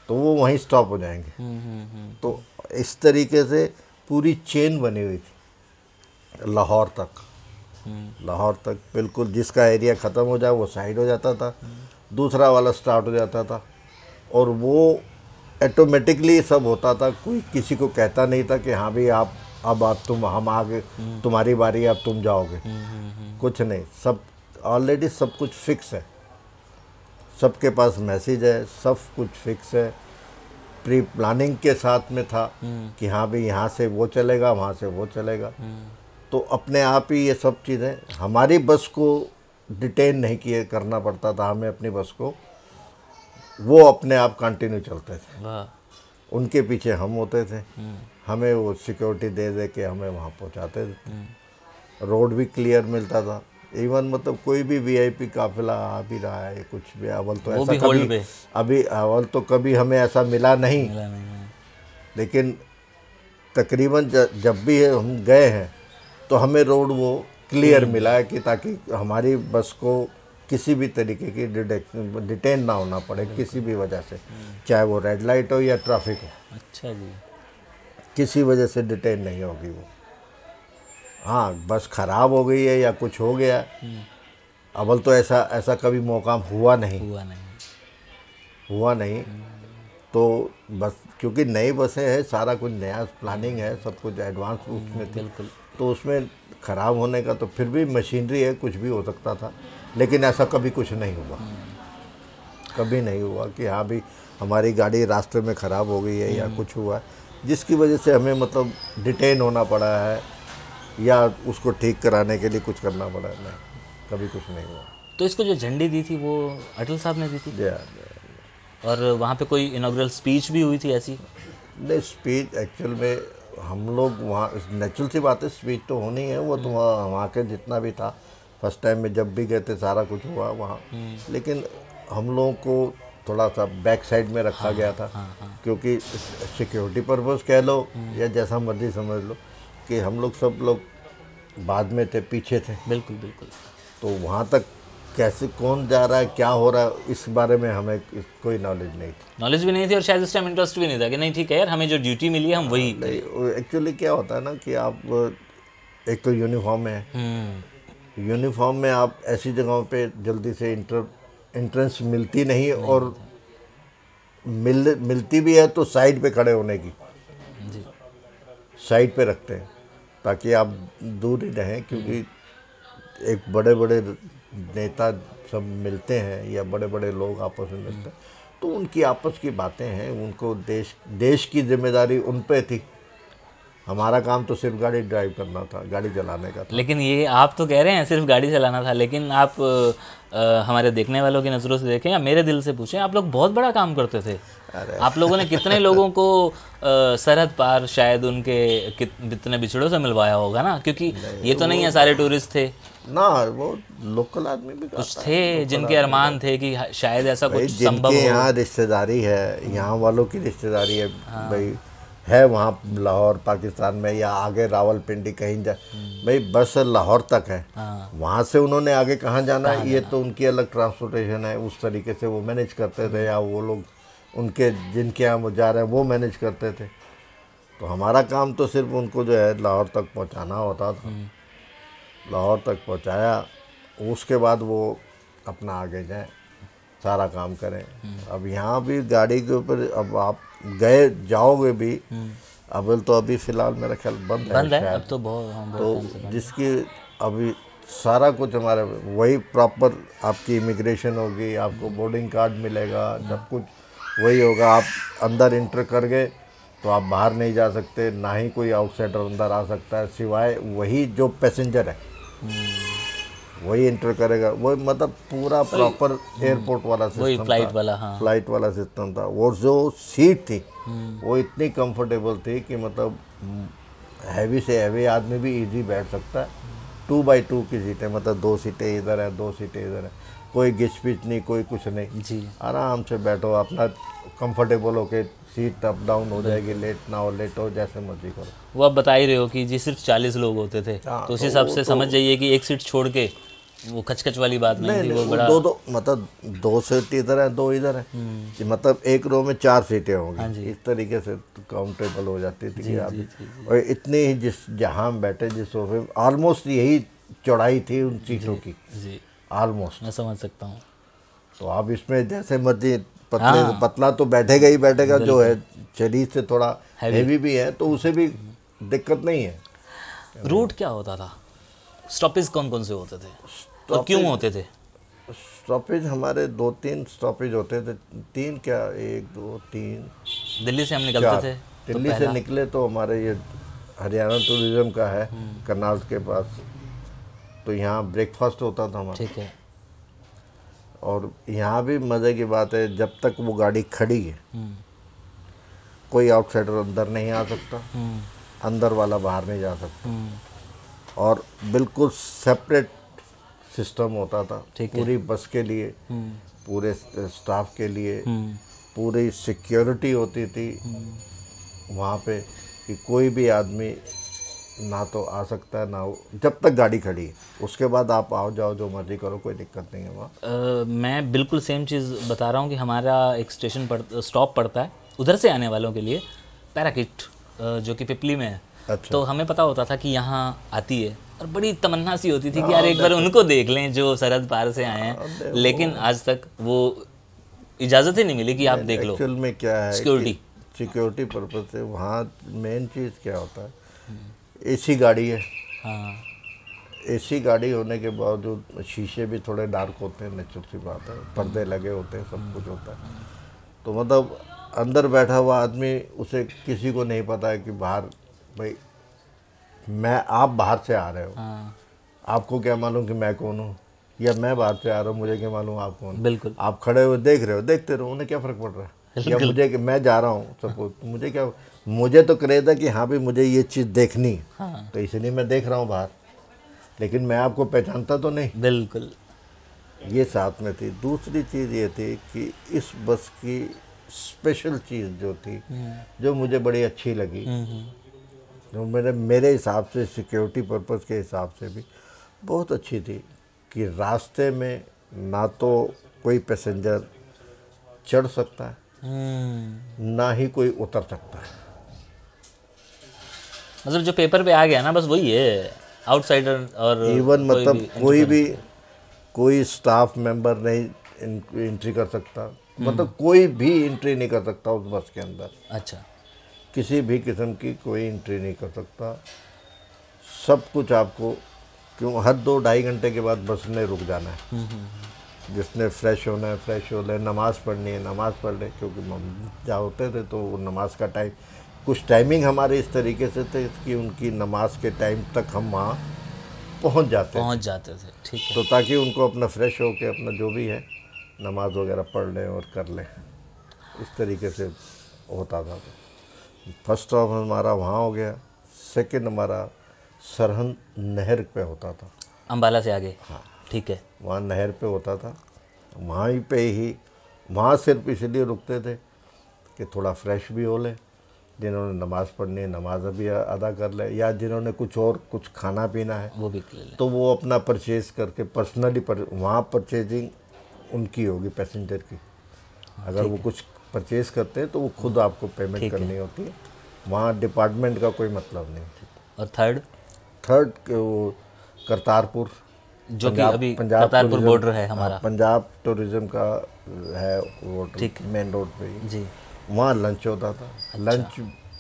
तो वो वहीं स्टॉप हो जाएंगे। तो इस तरीके से पूरी चेन बनी हुई थी लाहौर तक। लाहौर तक बिल्कुल जिसका एरिया ख़त्म हो जाए वो साइड हो जाता था, दूसरा वाला स्टार्ट हो जाता था, और वो ऑटोमेटिकली सब होता था। कोई किसी को कहता नहीं था कि हाँ भाई अब तुम हम आगे, तुम्हारी बारी, अब तुम जाओगे। कुछ नहीं, सब ऑलरेडी सब कुछ फिक्स है, सबके पास मैसेज है, सब कुछ फिक्स है। प्री प्लानिंग के साथ में था कि हाँ भाई यहाँ से वो चलेगा, वहाँ से वो चलेगा। तो अपने आप ही ये सब चीज़ें, हमारी बस को डिटेन नहीं किए करना पड़ता था हमें अपनी बस को, वो अपने आप कंटिन्यू चलते थे। उनके पीछे हम होते थे, हमें वो सिक्योरिटी दे दे के हमें वहाँ पहुँचाते थे। रोड भी क्लियर मिलता था। इवन मतलब कोई भी वीआईपी काफिला आ भी रहा है, कुछ भी, अव्वल तो ऐसा कभी, अभी अव्वल तो कभी हमें ऐसा मिला नहीं। लेकिन तकरीबन जब भी हम गए हैं तो हमें रोड वो क्लियर मिला है कि ताकि हमारी बस को किसी भी तरीके की डिटेन ना होना पड़े किसी भी वजह से, चाहे वो रेड लाइट हो या ट्रैफिक हो। अच्छा जी, किसी वजह से डिटेन नहीं होगी वो। हाँ, बस ख़राब हो गई है या कुछ हो गया, अव्वल तो ऐसा कभी मौका हुआ नहीं। तो बस क्योंकि नई बसें हैं, सारा कुछ नया प्लानिंग है, सब कुछ एडवांस उसमें थी, तो उसमें ख़राब होने का तो फिर भी मशीनरी है, कुछ भी हो सकता था। लेकिन ऐसा कभी कुछ नहीं हुआ, कभी नहीं हुआ कि हाँ भी हमारी गाड़ी रास्ते में ख़राब हो गई है या कुछ हुआ जिसकी वजह से हमें मतलब डिटेन होना पड़ा है या उसको ठीक कराने के लिए कुछ करना पड़ा है। नहीं, कभी कुछ नहीं हुआ। तो इसको जो झंडी दी थी वो अटल साहब ने दी थी? और वहाँ पे कोई इनॉग्रल स्पीच भी हुई थी ऐसी? नहीं, स्पीच एक्चुअल में हम लोग वहाँ, नेचुरल सी बात है, स्पीच तो होनी है, वो तो वहाँ के जितना भी था फर्स्ट टाइम में जब भी गए थे सारा कुछ हुआ वहाँ। लेकिन हम लोगों को थोड़ा सा बैक साइड में रखा गया था, क्योंकि सिक्योरिटी पर्पज़ कह लो या जैसा मर्जी समझ लो कि हम लोग सब लोग बाद में थे, पीछे थे। बिल्कुल बिल्कुल। तो वहाँ तक कैसे कौन जा रहा है, क्या हो रहा है, इस बारे में हमें कोई नॉलेज नहीं थी। नॉलेज भी नहीं थी और शायद इस टाइम इंटरेस्ट भी नहीं था कि नहीं ठीक है यार, हमें जो ड्यूटी मिली है हम वही। नहीं, एक्चुअली क्या होता है ना कि आप एक तो यूनिफॉर्म में है, यूनिफॉर्म में आप ऐसी जगहों पे जल्दी से एंट्रेंस मिलती नहीं, और मिलती भी है तो साइड पे खड़े होने की, साइड पे रखते हैं ताकि आप दूर ही रहें, क्योंकि एक बड़े बड़े नेता सब मिलते हैं या बड़े बड़े लोग आपस में मिलते हैं, तो उनकी आपस की बातें हैं, उनको देश की जिम्मेदारी उन पे थी। हमारा काम तो सिर्फ गाड़ी ड्राइव करना था, गाड़ी चलाने का था। लेकिन ये आप तो कह रहे हैं सिर्फ गाड़ी चलाना था, लेकिन आप हमारे देखने वालों की नज़रों से देखें या मेरे दिल से पूछें, आप लोग बहुत बड़ा काम करते थे। आप लोगों ने कितने लोगों को सरहद पार शायद उनके कितने बिछड़ों से मिलवाया होगा ना, क्योंकि ये तो नहीं है सारे टूरिस्ट थे ना, वो लोकल आदमी भी कुछ थे जिनके अरमान थे कि शायद ऐसा कुछ संभव हो। यहाँ रिश्तेदारी है, यहाँ वालों की रिश्तेदारी है भाई, है वहाँ लाहौर पाकिस्तान में या आगे रावलपिंडी कहीं जा, भाई बस लाहौर तक है, वहाँ से उन्होंने आगे कहाँ जाना है, ये तो उनकी अलग ट्रांसपोर्टेशन है, उस तरीके से वो मैनेज करते थे, या वो लोग उनके जिनके यहाँ वो जा रहे हैं वो मैनेज करते थे। तो हमारा काम तो सिर्फ उनको जो है लाहौर तक पहुँचाना होता था। लाहौर तक पहुँचाया, उसके बाद वो अपना आगे जाएं, सारा काम करें। अब यहाँ भी गाड़ी के ऊपर अब आप गए जाओगे भी, अब तो अभी फ़िलहाल मेरा ख्याल बंद है शायद, अब तो बहुत तो जिसकी अभी सारा कुछ हमारे वही प्रॉपर आपकी इमिग्रेशन होगी, आपको बोर्डिंग कार्ड मिलेगा, सब कुछ वही होगा। आप अंदर इंटर कर गए तो आप बाहर नहीं जा सकते, ना ही कोई आउटसाइडर अंदर आ सकता है, सिवाय वही जो पैसेंजर है वही इंटर करेगा। वो मतलब पूरा प्रॉपर एयरपोर्ट वाला सिस्टम था, फ्लाइट वाला, हाँ, फ्लाइट वाला सिस्टम था। वो जो सीट थी वो इतनी कंफर्टेबल थी कि मतलब हैवी से हैवी आदमी भी इजी बैठ सकता है। 2x2 की सीटें, मतलब 2 सीटें इधर है 2 सीटें इधर है, कोई घिच पिच नहीं, कोई कुछ नहीं जी, आराम से बैठो, अपना कंफर्टेबल होके सीट अप डाउन हो जाएगी, लेट ना हो लेट हो, जैसे मर्जी करो। वो आप बता ही रहे हो कि जी सिर्फ 40 लोग होते थे, तो उस हिसाब से समझ जाइए कि एक सीट छोड़ के वो कचकच वाली बात नहीं थी, वो बड़ा दो मतलब 2 सीट इधर है, 2 इधर है, कि मतलब एक रो में 4 सीटें होंगी, इस तरीके से काउंटेबल हो जाती थी कि आप। और इतनी ही जहाँ हम बैठे जिस सोफे, ऑलमोस्ट यही चौड़ाई थी उन सीटों की, ऑलमोस्ट। मैं समझ सकता हूँ। तो आप इसमें जैसे मर्जी पतला तो बैठेगा ही बैठेगा, जो है शरीर से थोड़ा हैवी भी है तो उसे भी दिक्कत नहीं है। रूट क्या होता था? स्टॉपेज कौन कौन से होते थे और क्यों होते थे? स्टॉपेज हमारे 2-3 स्टॉपेज होते थे, 3 क्या, 1 2 3 दिल्ली से हम निकलते थे। दिल्ली से निकले तो हमारे ये हरियाणा टूरिज्म का है करनाल के पास, तो यहाँ ब्रेकफास्ट होता था हमारा। ठीक है। और यहाँ भी मज़े की बात है, जब तक वो गाड़ी खड़ी है कोई आउटसाइडर अंदर नहीं आ सकता, अंदर वाला बाहर नहीं जा सकता, और बिल्कुल सेपरेट सिस्टम होता था पूरी बस के लिए, पूरे स्टाफ के लिए, पूरी सिक्योरिटी होती थी वहाँ पे कि कोई भी आदमी ना तो आ सकता है ना हो, जब तक गाड़ी खड़ी है। उसके बाद आप आओ जाओ जो मर्जी करो, कोई दिक्कत नहीं है वहाँ। मैं बिल्कुल सेम चीज़ बता रहा हूँ कि हमारा एक स्टॉप पड़ता है उधर से आने वालों के लिए, पैराकिट, जो कि पिपली में है। अच्छा। तो हमें पता होता था कि यहाँ आती है, और बड़ी तमन्ना सी होती थी कि यार एक बार उनको देख लें जो सरहद पार से आए हैं, लेकिन आज तक वो इजाज़त ही नहीं मिली कि आप देख लो। एक्चुअल में क्या है, सिक्योरिटी पर्पज से वहाँ मेन चीज़ क्या होता है, एसी गाड़ी है। हाँ। एसी गाड़ी होने के बावजूद शीशे भी थोड़े डार्क होते हैं, नेचुरल सी बात है, पर्दे लगे होते हैं, सब कुछ होता है। तो मतलब अंदर बैठा हुआ आदमी, उसे किसी को नहीं पता है कि बाहर, भाई आप बाहर से आ रहे हो, आपको क्या मालूम कि मैं कौन हूँ, या मैं बाहर से आ रहा हूँ मुझे क्या मालूम आप कौन। बिल्कुल। आप खड़े हुए देख रहे हो, देखते रहो, उन्हें क्या फ़र्क पड़ रहा है, या मुझे कि मैं जा रहा हूँ सपोज, मुझे क्या, मुझे तो क्रेज है कि हाँ भी मुझे ये चीज़ देखनी है। हाँ। तो इसलिए मैं देख रहा हूँ बाहर, लेकिन मैं आपको पहचानता तो नहीं। बिल्कुल। ये साथ में थी। दूसरी चीज़ ये थी कि इस बस की स्पेशल चीज़ जो थी, जो मुझे बड़ी अच्छी लगी, जो मेरे हिसाब से सिक्योरिटी पर्पस के हिसाब से भी बहुत अच्छी थी, कि रास्ते में ना तो कोई पैसेंजर चढ़ सकता है, ना ही कोई उतर सकता है। मतलब जो पेपर पे आ गया ना, बस वही है, आउटसाइडर। और इवन मतलब कोई स्टाफ मेंबर नहीं एंट्री कर सकता, मतलब कोई भी एंट्री नहीं कर सकता उस बस के अंदर। अच्छा। किसी भी किस्म की कोई एंट्री नहीं कर सकता। सब कुछ आपको, क्यों, हर 2-2.5 घंटे के बाद बस ने रुक जाना है। जिसने फ्रेश होना है फ्रेश हो ले, नमाज़ पढ़नी है नमाज़ पढ़ ले, क्योंकि हम जहाँ होते थे तो वो नमाज का टाइम, कुछ टाइमिंग हमारे इस तरीके से थे कि उनकी नमाज के टाइम तक हम वहाँ पहुँच जाते थे। ठीक है। तो ताकि उनको अपना फ्रेश हो के अपना जो भी है नमाज वगैरह पढ़ लें और कर लें, इस तरीके से होता था। फर्स्ट स्टॉप हमारा वहाँ हो गया। सेकंड हमारा सरहद नहर पे होता था, अम्बाला से आगे। हाँ ठीक है। वहाँ नहर पे होता था, वहीं पे ही, वहाँ सिर्फ इसलिए रुकते थे कि थोड़ा फ्रेश भी हो ले, जिन्होंने नमाज़ पढ़नी है नमाज भी अदा कर ले, या जिन्होंने कुछ खाना पीना है वो भी कर ले, तो वो अपना परचेज़ करके पर्सनली वहाँ परचेजिंग उनकी होगी पैसेंजर की। अगर वो कुछ परचेज़ करते हैं तो वो खुद आपको पेमेंट करनी होती है, वहाँ डिपार्टमेंट का कोई मतलब नहीं। और थर्ड वो करतारपुर, जो कि अभी करतारपुर बॉर्डर है हमारा, पंजाब टूरिज्म का है वो, मेन रोड पे ही जी। वहाँ लंच होता था। अच्छा। लंच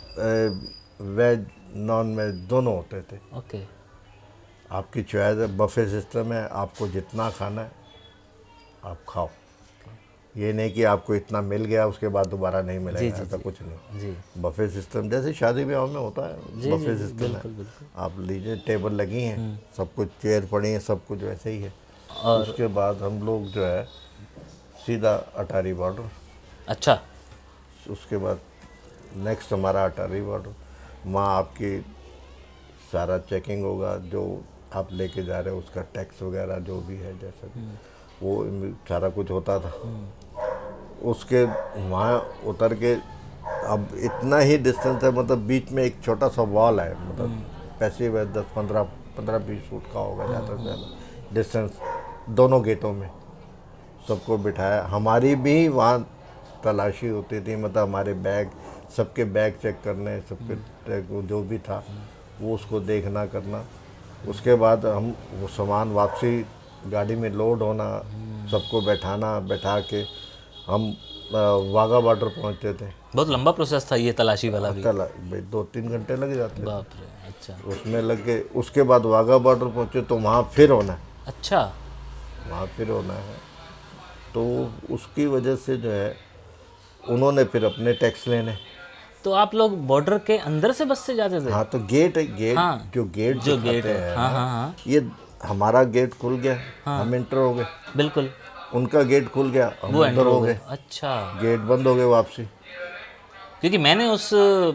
वेज नॉन वेज दोनों होते थे। ओके। आपकी चॉइस है, बफे सिस्टम है, आपको जितना खाना है आप खाओ। ये नहीं कि आपको इतना मिल गया उसके बाद दोबारा नहीं मिलेगा, ऐसा कुछ नहीं जी। बफे सिस्टम जैसे शादी ब्याह में होता है, बफे सिस्टम है। आप लीजिए, टेबल लगी हैं, सब कुछ चेयर पड़ी हैं, सब कुछ वैसे ही है। और उसके बाद हम लोग जो है सीधा अटारी बॉर्डर। अच्छा। उसके बाद नेक्स्ट हमारा अटारी बॉर्डर, वहाँ आपकी सारा चेकिंग होगा, जो आप लेके जा रहे हो उसका टैक्स वगैरह जो भी है, जैसा वो सारा कुछ होता था। उसके वहाँ उतर के, अब इतना ही डिस्टेंस है, मतलब बीच में एक छोटा सा वॉल है, मतलब पैसिव है, 10-15-20 फुट का होगा ज़्यादा से ज़्यादा, डिस्टेंस दोनों गेटों में सबको बिठाया। हमारी भी वहाँ तलाशी होती थी, मतलब हमारे बैग, सबके बैग चेक करने, सबके जो भी था वो उसको देखना करना। उसके बाद हम वो सामान वापसी गाड़ी में लोड होना, सबको बैठा के हम वाघा बॉर्डर पहुंचते थे। बहुत लंबा प्रोसेस था ये तलाशी वाला भी। 2-3 घंटे लग जाते थे। बाप रे, अच्छा। उसमें लग के उसके बाद वाघा बॉर्डर पहुंचे तो वहाँ फिर होना है। अच्छा, वहाँ फिर होना है, तो उसकी वजह से जो है उन्होंने फिर अपने टैक्स लेने। तो आप लोग बॉर्डर के अंदर से बस से जाते थे? हाँ, तो गेट हाँ, जो गेट है, हाँ हाँ हाँ, ये हमारा गेट खुल गया, हम इंटर हो गए। बिल्कुल। उनका गेट खुल गया, हम अंदर हो गए। अच्छा, गेट बंद हो गए वापसी। क्योंकि मैंने उस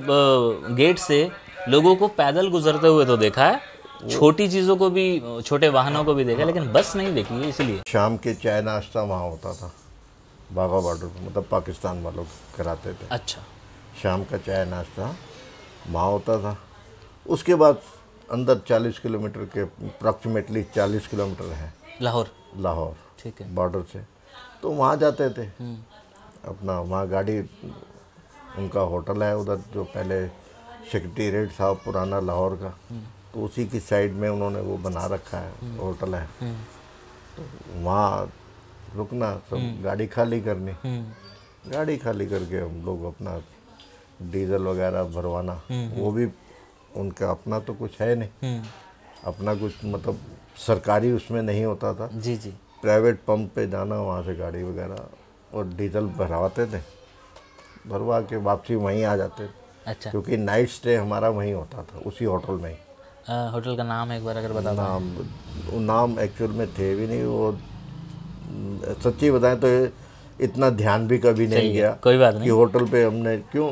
गेट से लोगों को पैदल गुजरते हुए तो देखा है, छोटी चीज़ों को भी, छोटे वाहनों को भी देखा, लेकिन बस नहीं देखी है। इसलिए शाम के चाय नाश्ता वहाँ होता था वाघा बॉर्डर पर, मतलब पाकिस्तान वालों कराते थे। अच्छा, शाम का चाय नाश्ता वहाँ होता था। उसके बाद अंदर 40 किलोमीटर के अप्रॉक्सीमेटली 40 किलोमीटर है लाहौर, ठीक है, बॉर्डर से। तो वहाँ जाते थे अपना, वहाँ गाड़ी, उनका होटल है उधर जो पहले सेक्रेटेरिएट था पुराना लाहौर का, तो उसी की साइड में उन्होंने वो बना रखा है, होटल है। तो वहाँ रुकना, सब गाड़ी खाली करनी, गाड़ी खाली करके हम लोग अपना डीजल वगैरह भरवाना। वो भी उनका अपना तो कुछ है नहीं, अपना कुछ मतलब सरकारी उसमें नहीं होता था। जी जी, प्राइवेट पंप पे जाना, वहाँ से गाड़ी वगैरह और डीजल भरवाते थे, भरवा के वापसी वहीं आ जाते थे। अच्छा, क्योंकि नाइट स्टे हमारा वहीं होता था, उसी होटल में ही। होटल का नाम एक बार अगर बता दो। नाम एक्चुअल में थे भी नहीं वो, सच्ची बताएं तो इतना ध्यान भी कभी नहीं गया। कोई बात नहीं कि होटल पे हमने क्यों,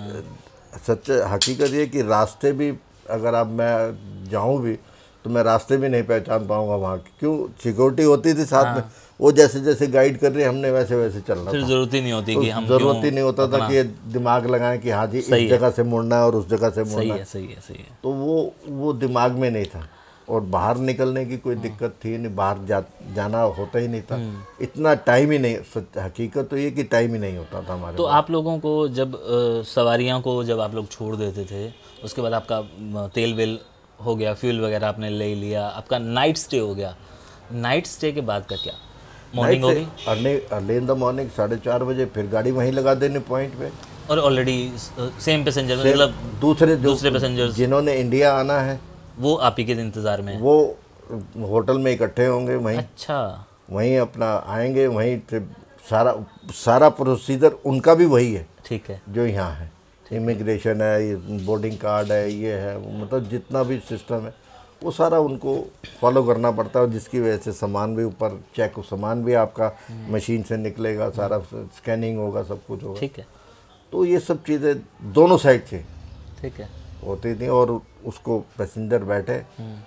सच हकीकत ये कि रास्ते भी अगर अब मैं जाऊं भी तो मैं रास्ते भी नहीं पहचान पाऊंगा वहाँ की, क्यों, सिक्योरिटी होती थी साथ में, वो जैसे जैसे गाइड कर रहे हमने वैसे वैसे चलना फिर था। जरूरत ही नहीं होती कि हम जरूरत ही नहीं होता था कि ये दिमाग लगाएं कि हाँ जी इस जगह से मुड़ना है और उस जगह से मुड़ना है। सही है। तो वो दिमाग में नहीं था, और बाहर निकलने की कोई दिक्कत थी नहीं, बाहर जाना होता ही नहीं था, इतना टाइम ही नहीं। हकीकत तो ये कि टाइम ही नहीं होता था हमारे। तो आप लोगों को जब सवारियां को जब आप लोग छोड़ देते थे, उसके बाद आपका तेल वेल हो गया, फ्यूल वगैरह आपने ले लिया, आपका नाइट स्टे हो गया, नाइट स्टे के बाद का क्या, मॉर्निंग हो गई? अर्ली इन द मॉर्निंग 4:30 बजे फिर गाड़ी वहीं लगा देने पॉइंट पे, और ऑलरेडी सेम पैसेंजर, मतलब दूसरे पैसेंजर्स जिन्होंने इंडिया आना है वो आप ही के इंतज़ार में, वो होटल में इकट्ठे होंगे वहीं। अच्छा, वहीं अपना आएंगे, वहीं से सारा प्रोसीजर उनका भी वही है, ठीक है, जो यहाँ है। इमिग्रेशन है, ये बोर्डिंग कार्ड है, ये है, मतलब जितना भी सिस्टम है वो सारा उनको फॉलो करना पड़ता है, जिसकी वजह से सामान भी ऊपर चेक, सामान भी आपका मशीन से निकलेगा, सारा स्कैनिंग होगा, सब कुछ होगा, ठीक है। तो ये सब चीज़ें दोनों साइड से ठीक है होती थी। और उसको पैसेंजर बैठे,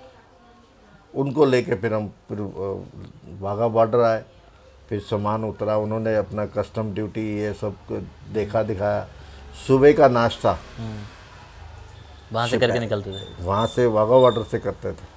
उनको लेके फिर हम वाघा बॉर्डर आए, फिर सामान उतरा, उन्होंने अपना कस्टम ड्यूटी ये सब देखा दिखाया। सुबह का नाश्ता वहाँ से करके निकलते थे, वहाँ से वाघा बॉर्डर से करते थे,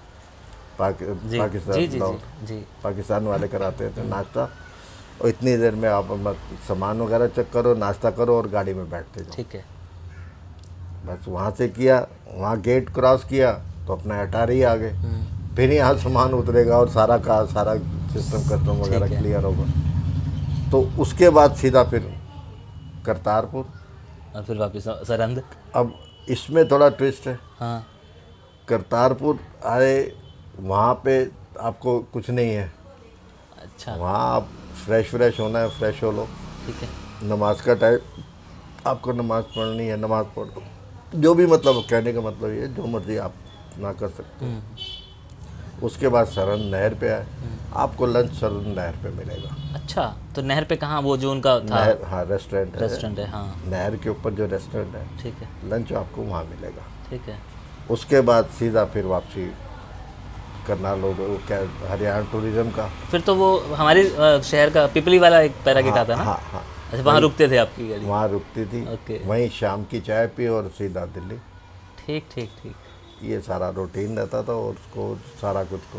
पाकिस्तान वाले कराते थे नाश्ता, और इतनी देर में आप सामान वगैरह चेक करो, नाश्ता करो और गाड़ी में बैठते जाओ। ठीक है, बस वहाँ से किया, वहाँ गेट क्रॉस किया तो अपना अटारी आ गए, फिर यहाँ सामान उतरेगा और सारा सिस्टम कस्टम वगैरह क्लियर होगा। तो उसके बाद सीधा फिर करतारपुर और फिर वापस सरहंद। अब इसमें थोड़ा ट्विस्ट है। हाँ, करतारपुर आए, वहाँ पे आपको कुछ नहीं है। अच्छा, वहाँ आप फ्रेश होना है, फ्रेश हो लो, ठीक है, नमाज का टाइम, आपको नमाज पढ़नी है, नमाज पढ़ दो, जो भी मतलब कहने का मतलब ये, जो मर्जी आप ना कर सकते हो। उसके बाद सरहंद नहर पे आए, आपको लंच सरहंद नहर पे मिलेगा। अच्छा, तो नहर पे कहाँ, वो जो उनका था नहर, हाँ, रेस्टोरेंट है, हाँ, नहर के ऊपर जो रेस्टोरेंट है, ठीक है, लंच आपको वहाँ मिलेगा। ठीक है। उसके बाद सीधा फिर वापसी करना, लोग क्या हरियाणा टूरिज्म का, फिर तो वो हमारे शहर का पिपली वाला एक पैरागेट आता ना। हाँ हाँ, अच्छा, वहाँ रुकते थे आपकी गाड़ी? वहाँ रुकती थी, ओके, वहीं शाम की चाय पी और सीधा दिल्ली। ठीक ठीक ठीक। ये सारा रूटीन रहता था, और उसको सारा कुछ को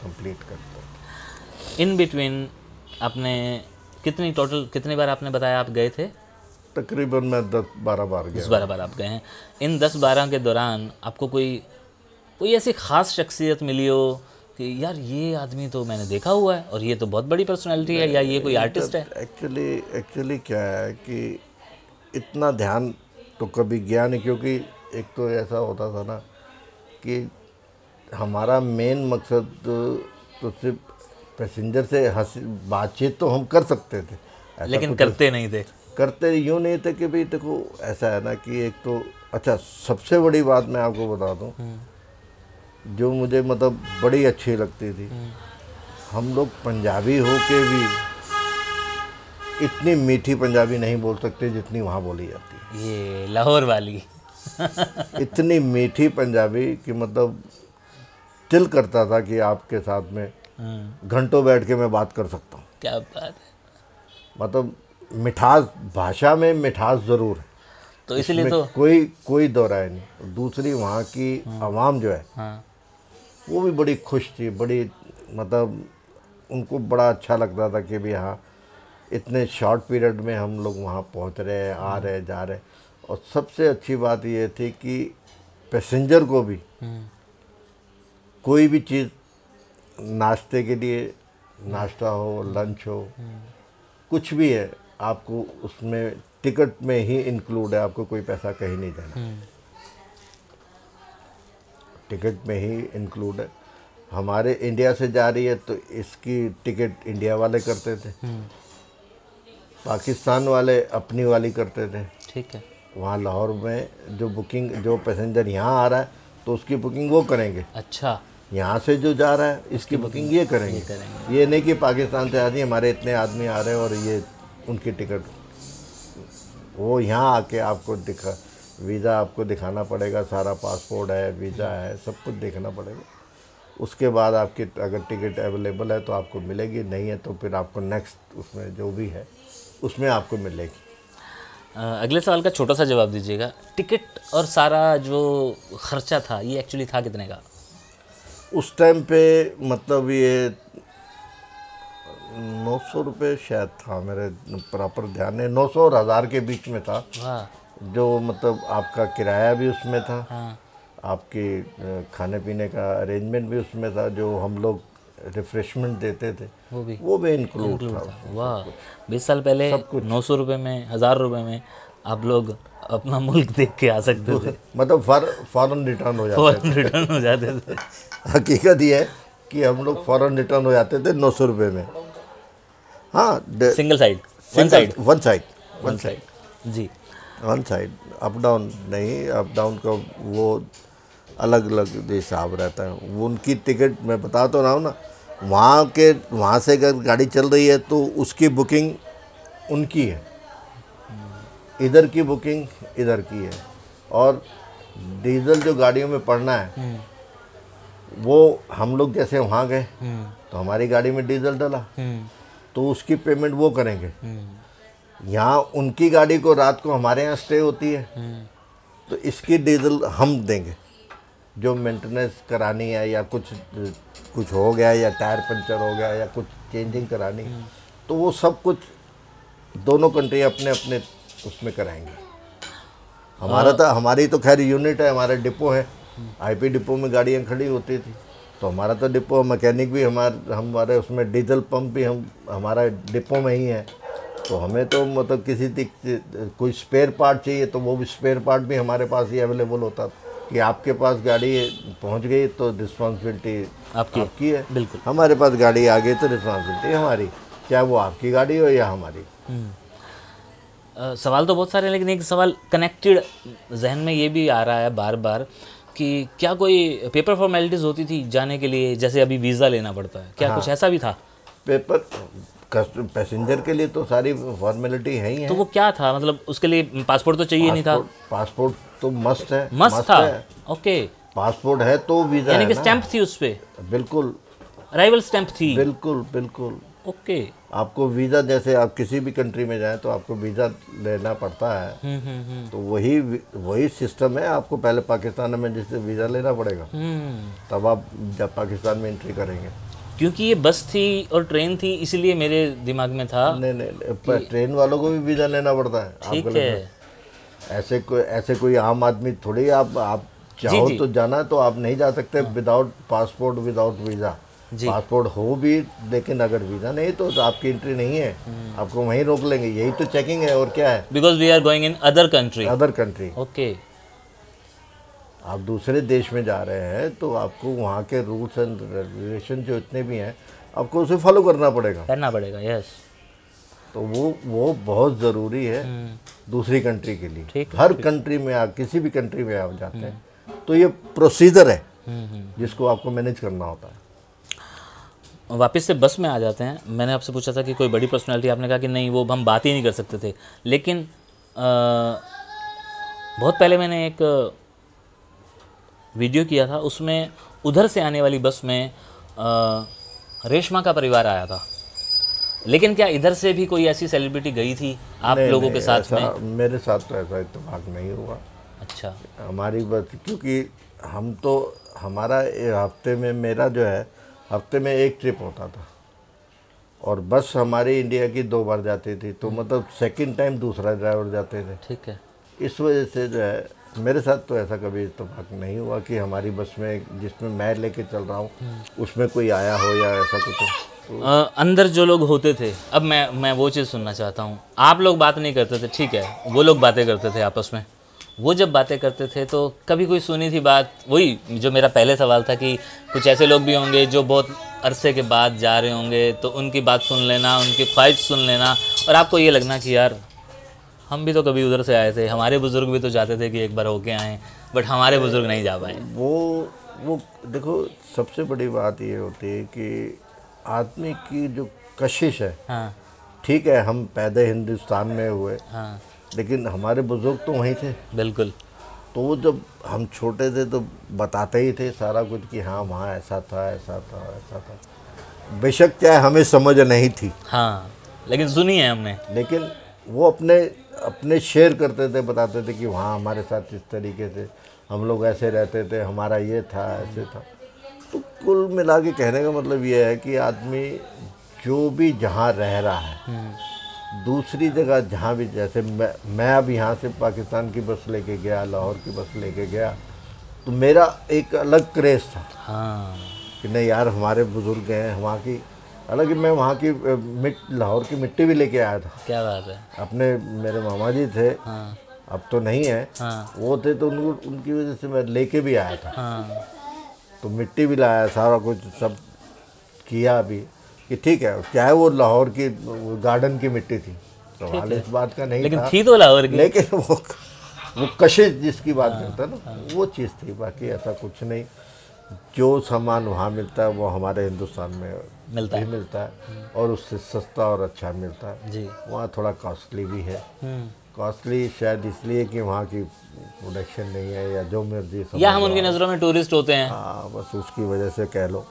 कंप्लीट करते हैं। इन बिटवीन आपने कितनी बार आपने बताया आप गए थे? तकरीबन मैं 10-12 बार गया। 10-12 बार आप गए हैं। इन 10-12 के दौरान आपको कोई ऐसी ख़ास शख्सियत मिली हो कि यार ये आदमी तो मैंने देखा हुआ है और ये तो बहुत बड़ी पर्सनालिटी है, या ये कोई आर्टिस्ट है? एक्चुअली क्या है कि इतना ध्यान तो कभी गया नहीं, क्योंकि एक तो ऐसा होता था ना कि हमारा मेन मकसद तो सिर्फ पैसेंजर से बातचीत तो हम कर सकते थे, लेकिन करते नहीं थे। करते यूँ नहीं थे कि भाई देखो ऐसा है ना कि एक तो अच्छा, सबसे बड़ी बात मैं आपको बता दूं जो मुझे मतलब बड़ी अच्छी लगती थी, हम लोग पंजाबी हो के भी इतनी मीठी पंजाबी नहीं बोल सकते जितनी वहाँ बोली जाती है। ये लाहौर वाली इतनी मीठी पंजाबी कि मतलब दिल करता था कि आपके साथ में घंटों बैठ के मैं बात कर सकता हूँ। क्या बात है। मतलब मिठास, भाषा में मिठास ज़रूर है, तो इसलिए तो कोई दो राय नहीं। दूसरी वहाँ की आवाम जो है वो भी बड़ी खुश थी, बड़ी मतलब उनको बड़ा अच्छा लगता था कि भी हाँ इतने शॉर्ट पीरियड में हम लोग वहाँ पहुँच रहे हैं, आ रहे जा रहे। और सबसे अच्छी बात ये थी कि पैसेंजर को भी कोई भी चीज़ नाश्ते के लिए, नाश्ता हो, लंच हो, कुछ भी है, आपको उसमें टिकट में ही इंक्लूड है, आपको कोई पैसा कहीं नहीं देना, टिकट में ही इंक्लूड है। हमारे इंडिया से जा रही है तो इसकी टिकट इंडिया वाले करते थे, पाकिस्तान वाले अपनी वाली करते थे। ठीक है। वहाँ लाहौर में जो बुकिंग, जो पैसेंजर यहाँ आ रहा है तो उसकी बुकिंग वो करेंगे। अच्छा। यहाँ से जो जा रहा है इसकी बुकिंग ये करेंगे। ये नहीं कि पाकिस्तान से आदमी, हमारे इतने आदमी आ रहे हैं और ये उनकी टिकट, वो यहाँ आके आपको वीज़ा आपको दिखाना पड़ेगा, सारा पासपोर्ट है, वीज़ा है, सब कुछ देखना पड़ेगा। उसके बाद आपकी अगर टिकट अवेलेबल है तो आपको मिलेगी, नहीं है तो फिर आपको नेक्स्ट उसमें जो भी है उसमें आपको मिलेगी। अगले सवाल का छोटा सा जवाब दीजिएगा। टिकट और सारा जो खर्चा था ये एक्चुअली था कितने का उस टाइम पे? मतलब ये 900 रुपये शायद था, मेरे प्रॉपर ध्यान है, 900 और 1000 के बीच में था। जो मतलब आपका किराया भी उसमें था, आपके खाने पीने का अरेंजमेंट भी उसमें था, जो हम लोग रिफ्रेशमेंट देते थे वो भी इंक्लूड था। वाह, 20 साल पहले 900 रुपये में, 1000 रुपये में आप लोग अपना मुल्क देख के आ सकते थे। मतलब फॉरन रिटर्न हो जाते थे। हकीकत ये है कि हम लोग फॉरन रिटर्न हो जाते थे 900 रुपये में। हाँ, सिंगल साइड, वन साइड जी, वन साइड, अप डाउन नहीं। अप डाउन का वो अलग अलग हिसाब रहता है। वो उनकी टिकट मैं बता तो रहा हूँ ना, वहाँ से अगर गाड़ी चल रही है तो उसकी बुकिंग उनकी है, इधर की बुकिंग इधर की है। और डीजल जो गाड़ियों में पड़ना है वो हम लोग जैसे वहाँ गए तो हमारी गाड़ी में डीजल डला तो उसकी पेमेंट वो करेंगे। यहाँ उनकी गाड़ी को रात को हमारे यहाँ स्टे होती है तो इसकी डीजल हम देंगे। जो मेंटेनेंस करानी है या कुछ हो गया या टायर पंचर हो गया या कुछ चेंजिंग करानी तो वो सब कुछ दोनों कंट्री अपने अपने उसमें कराएंगे। हमारी तो खैर यूनिट है, हमारा डिपो है, आईपी डिपो में गाड़ियाँ खड़ी होती थी तो हमारा तो डिपो, मैकेनिक भी हमारे उसमें, डीजल पंप भी हमारा डिपो में ही है। तो हमें तो मतलब कोई स्पेयर पार्ट चाहिए तो वो भी स्पेयर पार्ट भी हमारे पास ही अवेलेबल होता कि आपके पास गाड़ी पहुंच गई तो रिस्पॉन्सिबिलिटी आपकी है। बिल्कुल। हमारे पास गाड़ी आ गई तो रिस्पॉन्सिबिलिटी हमारी, चाहे वो आपकी गाड़ी हो या हमारी। सवाल तो बहुत सारे हैं लेकिन एक सवाल कनेक्टेड जहन में ये भी आ रहा है बार बार कि क्या कोई पेपर फॉर्मेलिटीज़ होती थी जाने के लिए, जैसे अभी वीज़ा लेना पड़ता है, क्या कुछ ऐसा भी था? पेपर पैसेंजर के लिए तो सारी फॉर्मेलिटी है ही है। तो वो क्या था, मतलब उसके लिए पासपोर्ट तो चाहिए नहीं था? पासपोर्ट तो मस्ट है। मस्ट था। ओके, पासपोर्ट है तो वीज़ा है, यानी कि स्टैंप थी उस पे? बिल्कुल, अराइवल स्टैंप थी। बिल्कुल। ओके। आपको वीज़ा, जैसे आप किसी भी कंट्री में जाएं तो आपको वीज़ा लेना पड़ता है। तो वही सिस्टम है। आपको पहले पाकिस्तान में जैसे वीज़ा लेना पड़ेगा तब आप जब पाकिस्तान में एंट्री करेंगे। क्योंकि ये बस थी और ट्रेन थी, इसलिए मेरे दिमाग में था। नहीं, पर ट्रेन वालों को भी वीज़ा लेना पड़ता है। ठीक आपको है, ऐसे कोई आम आदमी थोड़ी, आप चाहो जी। तो जाना, तो आप नहीं जा सकते विदाउट पासपोर्ट, विदाउट वीज़ा। जी। पासपोर्ट हो भी, लेकिन अगर वीज़ा नहीं तो आपकी एंट्री नहीं है, आपको वहीं रोक लेंगे। यही तो चेकिंग है, और क्या है। Because we are going in other country. Other country, okay. आप दूसरे देश में जा रहे हैं तो आपको वहाँ के रूल्स एंड रेगुलेशन जो इतने भी हैं, आपको उसे फॉलो करना पड़ेगा। यस। तो वो बहुत ज़रूरी है दूसरी कंट्री के लिए। ठीक है, हर कंट्री में आप, किसी भी कंट्री में आप जाते हैं तो ये प्रोसीजर है जिसको आपको मैनेज करना होता है। वापस से बस में आ जाते हैं। मैंने आपसे पूछा था कि कोई बड़ी पर्सनालिटी, आपने कहा कि नहीं, वो हम बात ही नहीं कर सकते थे। लेकिन बहुत पहले मैंने एक वीडियो किया था, उसमें उधर से आने वाली बस में रेशमा का परिवार आया था। लेकिन क्या इधर से भी कोई ऐसी सेलिब्रिटी गई थी आप लोगों के साथ में? मेरे साथ तो ऐसा इत्तेफाक नहीं हुआ। अच्छा। हमारी बस, क्योंकि हमारा हफ्ते में, मेरा जो है हफ्ते में एक ट्रिप होता था, और बस हमारी इंडिया की 2 बार जाती थी, तो मतलब सेकंड टाइम दूसरा ड्राइवर जाते थे। ठीक है। इस वजह से जो है मेरे साथ तो ऐसा कभी इत्तेफाक नहीं हुआ कि हमारी बस में, जिसमें मैं लेके चल रहा हूँ, उसमें कोई आया हो या ऐसा कुछ। अंदर जो लोग होते थे, अब मैं वो चीज़ सुनना चाहता हूँ। आप लोग बात नहीं करते थे, ठीक है, वो लोग बातें करते थे आपस में। वो जब बातें करते थे तो कभी कोई सुनी थी बात, वही जो मेरा पहले सवाल था कि कुछ ऐसे लोग भी होंगे जो बहुत अरसे के बाद जा रहे होंगे, तो उनकी बात सुन लेना, उनकी ख्वाहिश सुन लेना, और आपको ये लगना कि यार हम भी तो कभी उधर से आए थे, हमारे बुज़ुर्ग भी तो जाते थे कि एक बार होके आएँ, बट हमारे बुज़ुर्ग नहीं जा पाए। वो देखो, सबसे बड़ी बात ये होती है कि आदमी की जो कशिश है। हाँ। ठीक है, हम पैदा हिंदुस्तान में हुए, हाँ। लेकिन हमारे बुजुर्ग तो वहीं थे। बिल्कुल। तो वो जब हम छोटे थे तो बताते ही थे सारा कुछ कि हाँ वहाँ ऐसा था, ऐसा था, ऐसा था। बेशक क्या है, हमें समझ नहीं थी, हाँ, लेकिन सुनी है हमने। लेकिन वो अपने शेयर करते थे, बताते थे कि वहाँ हमारे साथ इस तरीके से हम लोग ऐसे रहते थे, हमारा ये था, ऐसे था। तो कुल मिला के कहने का मतलब ये है कि आदमी जो भी जहाँ रह रहा है, दूसरी जगह जहाँ भी, जैसे मैं अब यहाँ से पाकिस्तान की बस लेके गया, लाहौर की बस लेके गया, तो मेरा एक अलग क्रेज़ था। हाँ। कि नहीं यार, हमारे बुज़ुर्ग हैं वहाँ की। हालांकि मैं वहाँ की लाहौर की मिट्टी भी लेके आया था। क्या बात है। अपने मेरे मामा जी थे। हाँ। अब तो नहीं है। हाँ। वो थे तो उनकी वजह से मैं लेके भी आया था। हाँ। तो मिट्टी भी लाया, सारा कुछ सब किया भी कि ठीक है, क्या है, वो लाहौर की गार्डन की मिट्टी थी, सवाल इस बात का नहीं लेकिन था, थी तो लाहौर की। लेकिन वो कशिश जिसकी बात करता ना, वो चीज़ थी। बाकी ऐसा कुछ नहीं। जो सामान वहाँ मिलता है वो हमारे हिंदुस्तान में मिलता है, और उससे सस्ता और अच्छा मिलता है जी। वहाँ थोड़ा कॉस्टली भी है। कॉस्टली शायद इसलिए कि वहाँ की प्रोडक्शन नहीं है, या जो मर्जी, या हम उनकी नज़रों में टूरिस्ट होते हैं। हाँ, बस उसकी वजह से कह लो।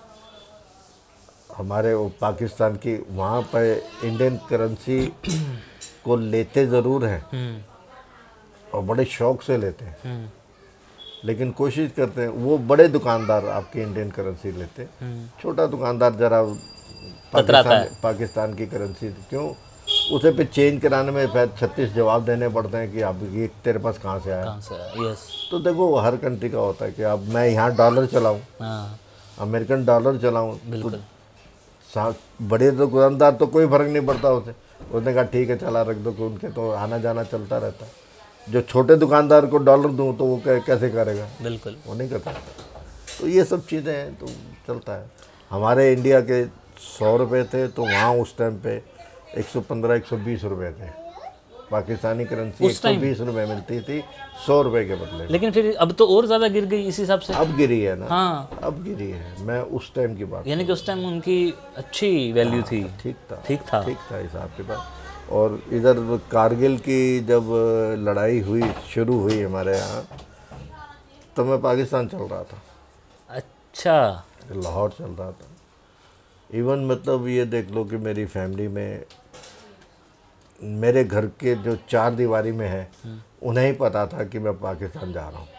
हमारे वो पाकिस्तान की वहाँ पर इंडियन करेंसी को लेते ज़रूर हैं, और बड़े शौक से लेते हैं, लेकिन कोशिश करते हैं। वो बड़े दुकानदार आपकी इंडियन करेंसी लेते, छोटा दुकानदार जरा पाकिस्तान की करेंसी, क्यों उसे पे चेंज कराने में फिर 36 जवाब देने पड़ते हैं कि अब ये तेरे पास कहाँ से आया। यस। तो देखो, हर कंट्री का होता है कि अब मैं यहाँ डॉलर चलाऊँ, अमेरिकन डॉलर चलाऊँ, तो बड़े दुकानदार तो कोई फ़र्क नहीं पड़ता उसे। उसने कहा ठीक है, चला रख दो, कि उनके तो आना जाना चलता रहता है। जो छोटे दुकानदार को डॉलर दूँ तो वो कैसे करेगा? बिल्कुल, वो नहीं करता। तो ये सब चीज़ें हैं, तो चलता है। हमारे इंडिया के 100 रुपये थे, तो वहाँ उस टाइम पे 115-120 रुपये थे। पाकिस्तानी करेंसी 120 रुपये मिलती थी 100 रुपये के बदले। लेकिन फिर अब तो और ज़्यादा गिर गई इस हिसाब से। अब गिरी है ना। हाँ, अब गिरी है। मैं उस टाइम की बात, यानी कि उस टाइम उनकी अच्छी वैल्यू थी। ठीक था हिसाब के बाद। और इधर कारगिल की जब लड़ाई हुई, शुरू हुई हमारे यहाँ, तो मैं पाकिस्तान चल रहा था। अच्छा। लाहौर चल रहा था। इवन मतलब ये देख लो कि मेरी फैमिली में, मेरे घर के जो 4 दीवारी में है, उन्हें ही पता था कि मैं पाकिस्तान जा रहा हूँ।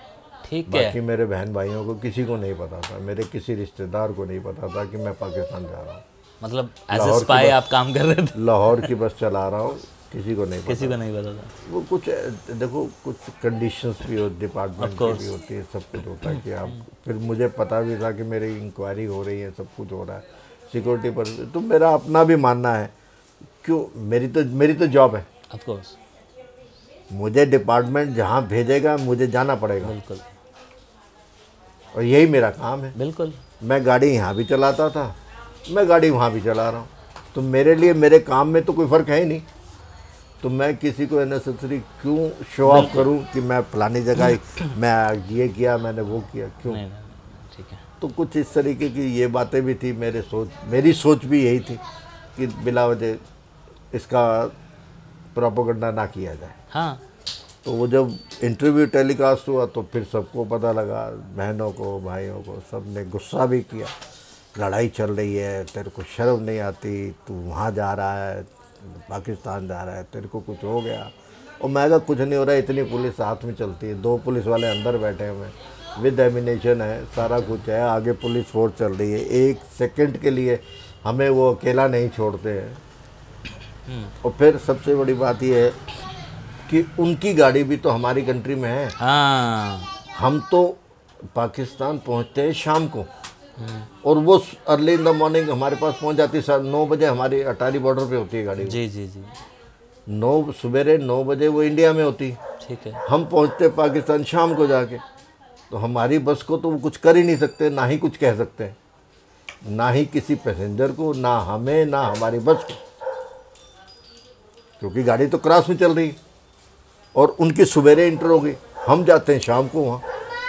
ठीक है। बाकी मेरे बहन भाइयों को किसी को नहीं पता था, मेरे किसी रिश्तेदार को नहीं पता था कि मैं पाकिस्तान जा रहा हूँ। मतलब एज ए स्पाई आप काम कर रहे थे? लाहौर की बस चला रहा हूँ, किसी को नहीं पता। किसी को नहीं पता था। वो कुछ देखो, कुछ कंडीशंस भी हो, डिपार्टमेंट की भी होती है, सब कुछ होता है कि आप, फिर मुझे पता भी था कि मेरी इंक्वायरी हो रही है, सब कुछ हो रहा है सिक्योरिटी पर। तो मेरा अपना भी मानना है, क्यों, मेरी तो जॉब है। ऑफ कोर्स मुझे डिपार्टमेंट जहाँ भेजेगा मुझे जाना पड़ेगा। बिल्कुल। और यही मेरा काम है। बिल्कुल। मैं गाड़ी यहाँ भी चलाता था, मैं गाड़ी वहाँ भी चला रहा हूँ, तो मेरे लिए मेरे काम में तो कोई फ़र्क है ही नहीं। तो मैं किसी को अननेसेसरी क्यों शो ऑफ करूं कि मैं फलानी जगह मैं ये किया, मैंने वो किया, क्यों? नहीं, ठीक है। तो कुछ इस तरीके की ये बातें भी थी, मेरी सोच भी यही थी कि बिला वजह इसका प्रोपेगेंडा ना किया जाए। हाँ। तो वो जब इंटरव्यू टेलीकास्ट हुआ तो फिर सबको पता लगा, बहनों को, भाइयों को, सब ने गुस्सा भी किया। लड़ाई चल रही है, तेरे को शर्म नहीं आती, तू वहाँ जा रहा है, पाकिस्तान जा रहा है, तेरे को कुछ हो गया। और मैं कहा कुछ नहीं हो रहा है, इतनी पुलिस साथ में चलती है, 2 पुलिस वाले अंदर बैठे हुए हैं, विद एमिनेशन है, सारा कुछ है, आगे पुलिस फोर्स चल रही है, 1 सेकंड के लिए हमें वो अकेला नहीं छोड़ते हैं। और फिर सबसे बड़ी बात ये है कि उनकी गाड़ी भी तो हमारी कंट्री में है। हाँ। हम तो पाकिस्तान पहुंचते हैं शाम को, और वो अर्ली इन द मॉर्निंग हमारे पास पहुंच जाती है। 9 बजे हमारी अटारी बॉर्डर पे होती है गाड़ी। जी जी जी। 9 सवेरे 9 बजे वो इंडिया में होती है। ठीक है। हम पहुंचते पाकिस्तान शाम को जाके, तो हमारी बस को तो वो कुछ कर ही नहीं सकते, ना ही कुछ कह सकते हैं, ना ही किसी पैसेंजर को, ना हमें, ना हमारी बस को, क्योंकि गाड़ी तो क्रॉस में चल रही है। और उनकी सवेरे इंटर हो गई, हम जाते हैं शाम को वहाँ।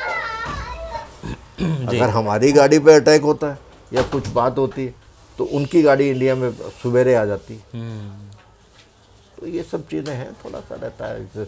अगर हमारी गाड़ी पे अटैक होता है या कुछ बात होती है तो उनकी गाड़ी इंडिया में सवेरे आ जाती है। तो ये सब चीज़ें हैं, थोड़ा सा रहता है।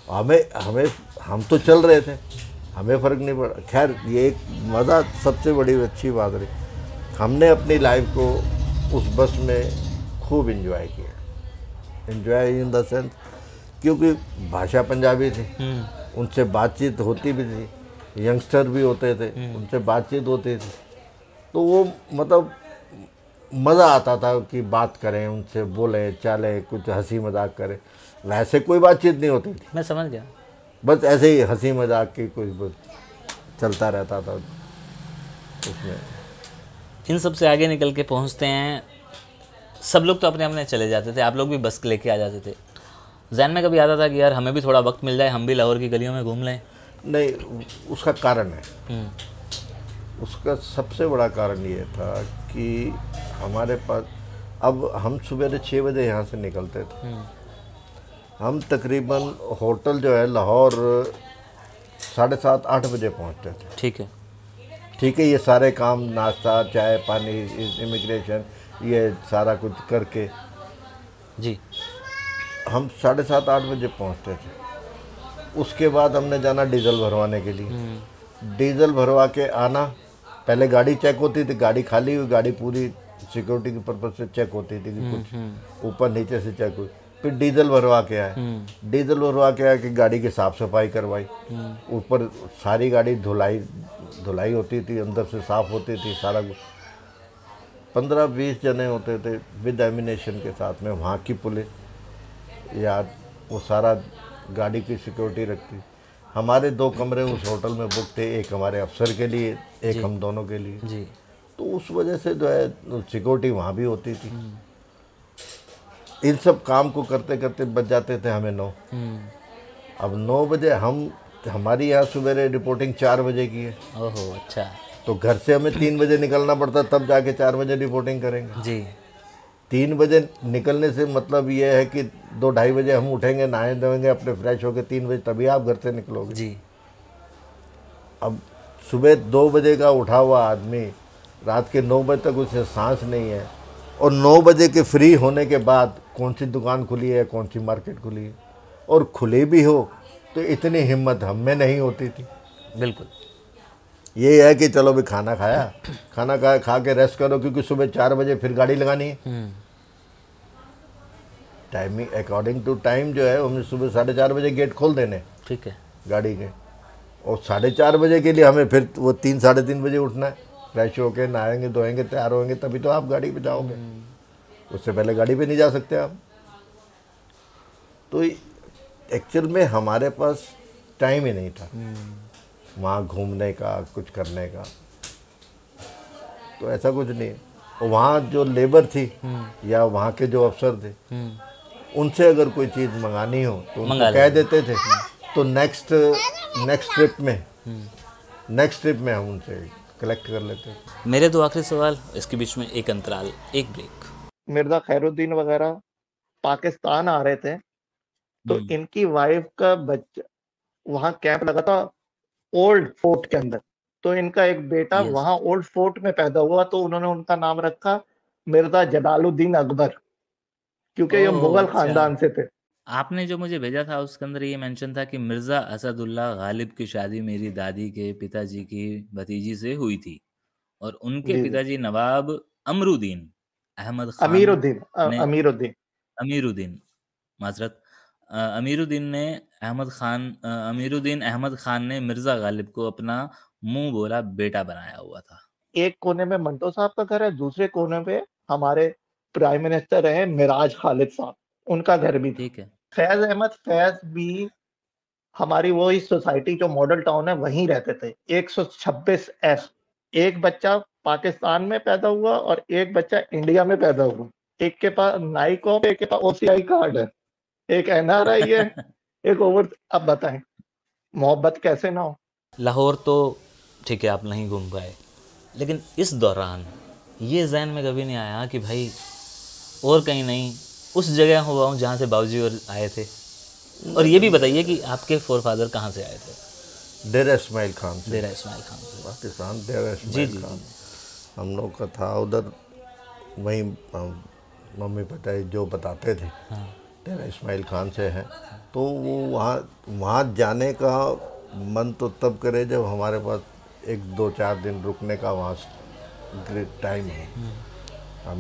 हम तो चल रहे थे, हमें फ़र्क नहीं पड़ा। खैर, ये एक मज़ा, सबसे बड़ी अच्छी बात रही, हमने अपनी लाइफ को उस बस में खूब एंजॉय किया। एंजॉय इन द सेंस, क्योंकि भाषा पंजाबी थी, उनसे बातचीत होती भी थी, यंगस्टर भी होते थे, उनसे बातचीत होती थी, तो वो मतलब मज़ा आता था कि बात करें उनसे, बोले चाले, कुछ हंसी मजाक करें। वैसे कोई बातचीत नहीं होती थी, मैं समझ गया, बस ऐसे ही हंसी मजाक की कुछ चलता रहता था उसमें। इन सब से आगे निकल के पहुंचते हैं, सब लोग तो अपने अपने चले जाते थे, आप लोग भी बस लेके आ जाते थे। जहन में कभी आता था कि यार हमें भी थोड़ा वक्त मिल जाए, हम भी लाहौर की गलियों में घूम लें? नहीं, उसका कारण है, उसका सबसे बड़ा कारण ये था कि हमारे पास, अब हम सुबह 6 बजे यहाँ से निकलते थे, हम तकरीबन होटल जो है लाहौर 7:30-8 बजे पहुँचते थे। ठीक है, ये सारे काम, नाश्ता, चाय पानी, इमिग्रेशन, ये सारा कुछ करके जी हम 7:30-8 बजे पहुँचते थे। उसके बाद हमने जाना डीजल भरवाने के लिए। डीजल भरवा के आना, पहले गाड़ी चेक होती थी, गाड़ी खाली हुई, गाड़ी पूरी सिक्योरिटी के पर्पज से चेक होती थी कि कुछ ऊपर नीचे से चेक हुई। फिर डीजल भरवा के आए, डीजल भरवा के आके गाड़ी की साफ़ सफाई करवाई। ऊपर सारी गाड़ी धुलाई होती थी, अंदर से साफ़ होती थी, सारा कुछ। 15-20 जने होते थे विद एमिनेशन के साथ में, वहाँ की पुलिस या वो सारा गाड़ी की सिक्योरिटी रखती। हमारे 2 कमरे उस होटल में बुक थे, एक हमारे अफसर के लिए, एक हम दोनों के लिए जी। तो उस वजह से जो है सिक्योरिटी वहाँ भी होती थी। इन सब काम को करते करते बच जाते थे हमें 9। अब 9 बजे हमारी यहाँ सुबह रिपोर्टिंग 4 बजे की है। ओहो, अच्छा। तो घर से हमें 3 बजे निकलना पड़ता, तब जाके 4 बजे रिपोर्टिंग करेंगे जी। 3 बजे निकलने से मतलब ये है कि 2-2:30 बजे हम उठेंगे, नहाए धोएंगे, अपने फ्रेश होकर 3 बजे तभी आप घर से निकलोगे जी। अब सुबह 2 बजे का उठा हुआ आदमी रात के 9 बजे तक उसे सांस नहीं है, और 9 बजे के फ्री होने के बाद कौन सी दुकान खुली है, कौन सी मार्केट खुली है, और खुली भी हो तो इतनी हिम्मत हम में नहीं होती थी। बिल्कुल, ये है कि चलो भी खाना खाया, खा के रेस्ट करो, क्योंकि सुबह 4 बजे फिर गाड़ी लगानी है। टाइमिंग अकॉर्डिंग टू टाइम जो है, हमने सुबह 4:30 बजे गेट खोल देने, ठीक है, गाड़ी के। और 4:30 बजे के लिए हमें फिर वो 3-3:30 बजे उठना है, फ्रेश होके नहाएंगे धोएंगे तैयार होंगे तभी तो आप गाड़ी पे जाओगे, उससे पहले गाड़ी पे नहीं जा सकते आप। तो एक्चुअल में हमारे पास टाइम ही नहीं था वहाँ घूमने का, कुछ करने का, तो ऐसा कुछ नहीं है। और वहाँ जो लेबर थी या वहाँ के जो अफसर थे, उनसे अगर कोई चीज़ मंगानी हो तो उनको कह देते थे, तो नेक्स्ट ट्रिप में हम उनसे कलेक्ट कर लेते थे। मेरे दो आखिरी सवाल, इसके बीच में एक अंतराल, एक ब्रेक। मिर्ज़ा खैरुद्दीन वगैरह पाकिस्तान आ रहे थे, तो इनकी वाइफ का बच्चा वहाँ कैंप लगा था ओल्ड फोर्ट के अंदर, तो इनका एक बेटा वहाँ ओल्ड फोर्ट में पैदा हुआ, तो उन्होंने उनका नाम रखा मिर्ज़ा जलालुद्दीन अकबर, क्योंकि ये मुगल खानदान से थे। आपने जो मुझे भेजा था उसके अंदर ये मेंशन था कि मिर्ज़ा असदुल्ला गालिब की शादी मेरी दादी के पिताजी की भतीजी से हुई थी और उनके पिताजी नवाब अमरुद्दीन अहमद खान अमीरुद्दीन माजरत अमीरुद्दीन अहमद खान ने मिर्ज़ा गालिब को अपना मुंह बोला बेटा बनाया हुआ था। एक कोने में मंटो साहब का घर है, दूसरे कोने पे हमारे प्राइम मिनिस्टर रहे मिराज खालिद साहब, उनका घर भी ठीक है। फैज अहमद फैज भी हमारी वो इस सोसाइटी जो मॉडल टाउन है वहीं रहते थे। 126F, एक बच्चा पाकिस्तान में पैदा हुआ और एक बच्चा इंडिया में पैदा हुआ, एक के पास नाइकॉप, एक के पास OCI कार्ड है, एक NRI है, एक ओवर। अब बताएं मोहब्बत कैसे ना हो। लाहौर तो ठीक है आप नहीं घूम पाए, लेकिन इस दौरान ये जहन में कभी नहीं आया कि भाई और कहीं नहीं उस जगह हुआ हूँ जहाँ से बाबूजी और आए थे? और ये भी बताइए कि आपके फोरफादर कहाँ से आए थे? डेरा इस्माइल खान से। डेरा इस्माइल खान से पाकिस्तान, डेरा इस्माइल खान हम लोग का था उधर। वहीं मम्मी पिताजी जो बताते थे डेरा इस्माइल खान से है, तो वो वहाँ जाने का मन तो तब करे जब हमारे पास 1-2-4 दिन रुकने का वहाँ टाइम हो।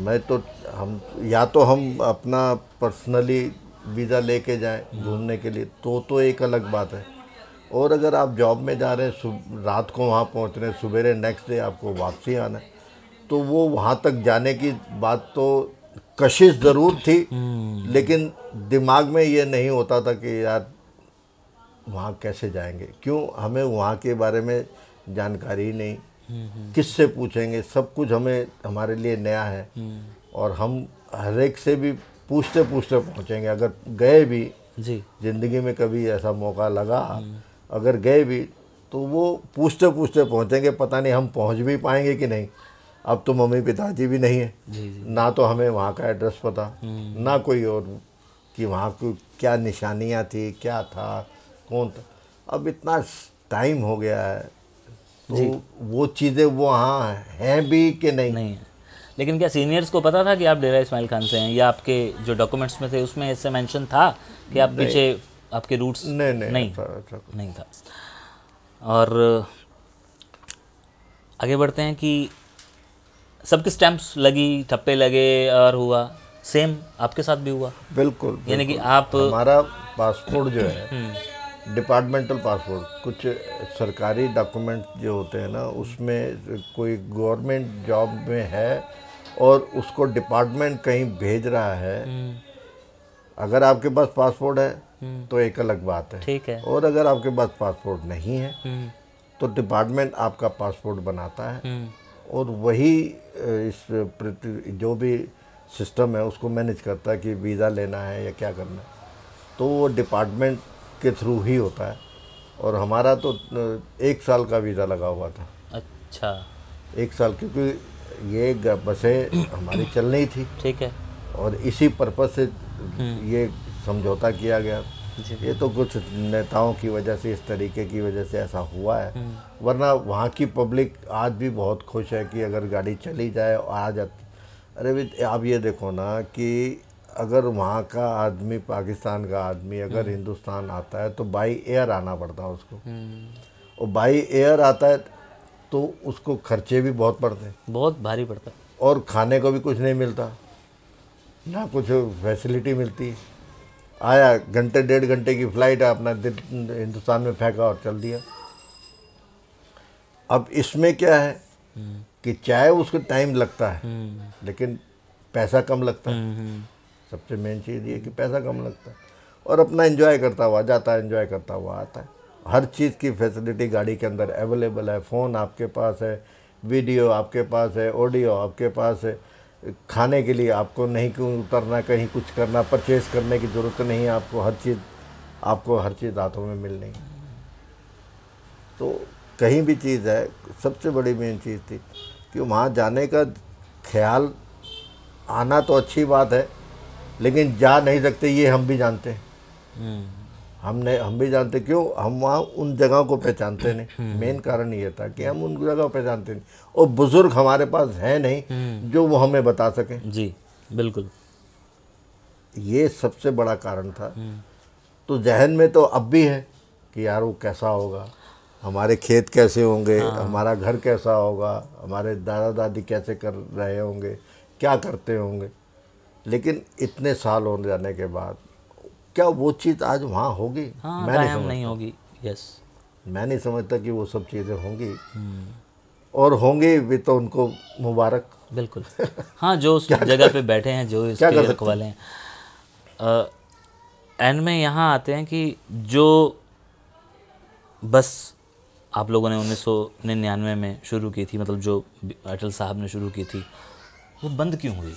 हम अपना पर्सनली वीज़ा लेके जाएं घूमने के लिए तो एक अलग बात है, और अगर आप जॉब में जा रहे हैं, रात को वहाँ पहुँच रहे हैं, सवेरे नेक्स्ट डे आपको वापसी आना है, तो वो वहाँ तक जाने की बात तो कशिश ज़रूर थी, लेकिन दिमाग में ये नहीं होता था कि यार वहाँ कैसे जाएंगे, क्यों हमें वहाँ के बारे में जानकारी ही नहीं, किससे पूछेंगे, सब कुछ हमारे लिए नया है, और हम हर एक से भी पूछते पूछते पहुँचेंगे। अगर गए भी ज़िंदगी में कभी ऐसा मौका लगा, अगर गए भी तो वो पूछते पूछते पहुँचेंगे, पता नहीं हम पहुँच भी पाएंगे कि नहीं। अब तो मम्मी पिताजी भी नहीं है, ना तो हमें वहाँ का एड्रेस पता, ना कोई और कि वहाँ को क्या निशानियाँ थी, क्या था, कौन था। अब इतना टाइम हो गया है तो वो चीज़ें वहाँ हैं भी कि नहीं है। लेकिन क्या सीनियर्स को पता था कि आप डेरा इस्माइल खान से हैं, या आपके जो डॉक्यूमेंट्स में थे उसमें इससे मेंशन था कि आप पीछे आपके रूट्स? नहीं था। और आगे बढ़ते हैं कि सबके स्टैंप्स लगी, ठप्पे लगे और हुआ, सेम आपके साथ भी हुआ? बिल्कुल। यानी कि आप, हमारा पासपोर्ट जो है डिपार्टमेंटल पासपोर्ट, कुछ सरकारी डॉक्यूमेंट जो होते हैं ना, उसमें कोई गवर्नमेंट जॉब में है और उसको डिपार्टमेंट कहीं भेज रहा है, अगर आपके पास पासपोर्ट है तो एक अलग बात है, ठीक है। और अगर आपके पास पासपोर्ट नहीं है तो डिपार्टमेंट आपका पासपोर्ट बनाता है, और वही इस जो भी सिस्टम है उसको मैनेज करता है कि वीज़ा लेना है या क्या करना है, तो वो डिपार्टमेंट के थ्रू ही होता है। और हमारा तो 1 साल का वीज़ा लगा हुआ था। अच्छा। 1 साल, क्योंकि ये बसें हमारी चल रही थी, ठीक है, और इसी पर्पज़ से ये समझौता किया गया। ये तो कुछ नेताओं की वजह से, इस तरीके की वजह से ऐसा हुआ है, वरना वहाँ की पब्लिक आज भी बहुत खुश है कि अगर गाड़ी चली जाए और आ जाती। अरे आप ये देखो ना कि अगर वहाँ का आदमी, पाकिस्तान का आदमी अगर हिंदुस्तान आता है तो बाई एयर आना पड़ता है उसको, और बाई एयर आता है तो उसको खर्चे भी बहुत पड़ते हैं, बहुत भारी पड़ता है, और खाने को भी कुछ नहीं मिलता, ना कुछ फैसिलिटी मिलती। आया, घंटे 1.5 घंटे की फ़्लाइट है, अपना हिंदुस्तान में फेंका और चल दिया। अब इसमें क्या है कि चाहे उसको टाइम लगता है लेकिन पैसा कम लगता है। सबसे मेन चीज़ ये कि पैसा कम लगता है और अपना एंजॉय करता हुआ जाता है, एंजॉय करता हुआ आता है। हर चीज़ की फैसिलिटी गाड़ी के अंदर अवेलेबल है। फ़ोन आपके पास है, वीडियो आपके पास है, ऑडियो आपके पास है। खाने के लिए आपको नहीं क्यों उतरना, कहीं कुछ करना, परचेज़ करने की ज़रूरत नहीं है। आपको हर चीज़ हाथों में मिल रही है। तो कहीं भी चीज़ है, सबसे बड़ी मेन चीज़ थी कि वहाँ जाने का ख्याल आना तो अच्छी बात है, लेकिन जा नहीं सकते ये हम भी जानते हैं। हम भी जानते क्यों, हम वहाँ उन जगहों को पहचानते नहीं। मेन कारण ये था कि हम उन जगहों को पहचानते नहीं और बुज़ुर्ग हमारे पास हैं नहीं जो वो हमें बता सकें। जी बिल्कुल, ये सबसे बड़ा कारण था। तो जहन में तो अब भी है कि यार वो कैसा होगा, हमारे खेत कैसे होंगे, हमारा घर कैसा होगा, हमारे दादा दादी कैसे कर रहे होंगे, क्या करते होंगे। लेकिन इतने साल हो जाने के बाद क्या वो चीज़ आज वहाँ होगी? मैं नहीं होगी। यस, मैं नहीं समझता कि वो सब चीज़ें होंगी और होंगी भी तो उनको मुबारक। बिल्कुल। हाँ, जो उस जगह पे बैठे हैं, जो इसके रखवाले हैं। एंड में यहाँ आते हैं कि जो बस आप लोगों ने 1999 में शुरू की थी, मतलब जो अटल साहब ने शुरू की थी, वो बंद क्यों हुई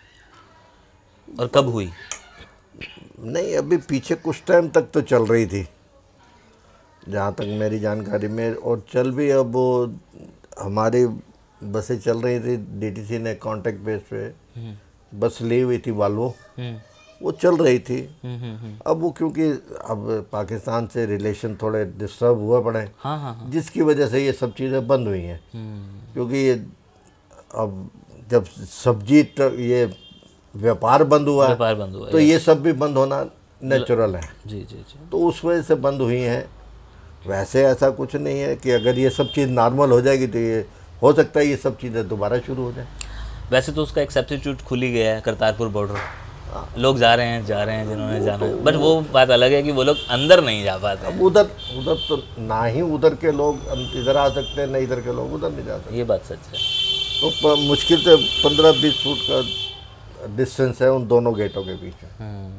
और कब हुई? नहीं, अभी पीछे कुछ टाइम तक तो चल रही थी जहाँ तक मेरी जानकारी में, और चल भी अब वो हमारी बसें चल रही थी। डीटीसी ने कॉन्ट्रैक्ट बेस पे बस ली हुई थी वाल्वो, वो चल रही थी। अब वो क्योंकि अब पाकिस्तान से रिलेशन थोड़े डिस्टर्ब हुए पड़े, जिसकी वजह से ये सब चीज़ें बंद हुई हैं। क्योंकि ये अब जब सब्जी ये व्यापार बंद हुआ तो ये सब भी बंद होना नेचुरल है। जी जी जी। तो उस वजह से बंद हुई हैं। वैसे ऐसा कुछ नहीं है कि अगर ये सब चीज़ नॉर्मल हो जाएगी तो ये हो सकता है ये सब चीज़ें दोबारा शुरू हो जाए। वैसे तो उसका एक सब्स्टिट्यूट खुल ही गया है, करतारपुर बॉर्डर। लोग जा रहे हैं जिन्होंने जाना है, बट वो बात अलग है कि वो लोग अंदर नहीं जा पाते। अब उधर तो ना ही उधर के लोग इधर आ सकते हैं, ना इधर के लोग उधर नहीं जा सकते। ये बात सच है। तो मुश्किल से 15-20 फुट का डिस्टेंस है उन दोनों गेटों के बीच में।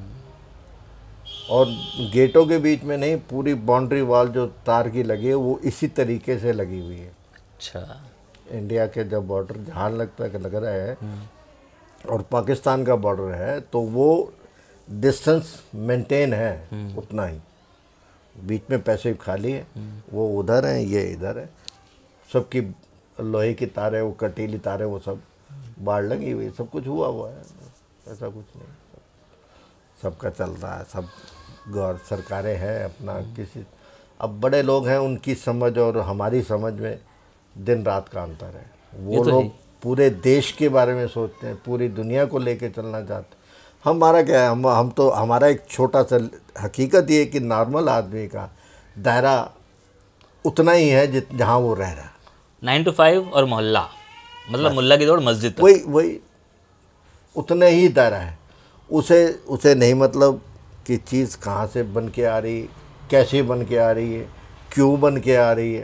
और गेटों के बीच में नहीं, पूरी बाउंड्री वॉल जो तार की लगी है वो इसी तरीके से लगी हुई है। अच्छा, इंडिया के जब बॉर्डर जहाँ लगता है कि लग रहा है और पाकिस्तान का बॉर्डर है तो वो डिस्टेंस मेंटेन है उतना ही। बीच में पैसे खाली है, वो उधर है, ये इधर है। सबकी लोहे की तारें, वो कटीली तारें, वो सब बाढ़ लगी हुई, सब कुछ हुआ है। ऐसा कुछ नहीं, सबका चल रहा है। सब गौर सरकारें हैं अपना। किसी अब बड़े लोग हैं, उनकी समझ और हमारी समझ में दिन रात का अंतर है। वो तो लोग पूरे देश के बारे में सोचते हैं, पूरी दुनिया को लेके चलना चाहते हैं। हमारा क्या है, हम तो हमारा एक छोटा सा हकीकत ये है कि नॉर्मल आदमी का दायरा उतना ही है जहाँ वो रह रहा है। 9 to 5 और मोहल्ला, मतलब मुल्ला की दौड़ मस्जिद तक, वही उतने ही दायरा है। उसे नहीं मतलब कि चीज़ कहाँ से बन के आ रही, कैसे बन के आ रही है, क्यों बन के आ रही है।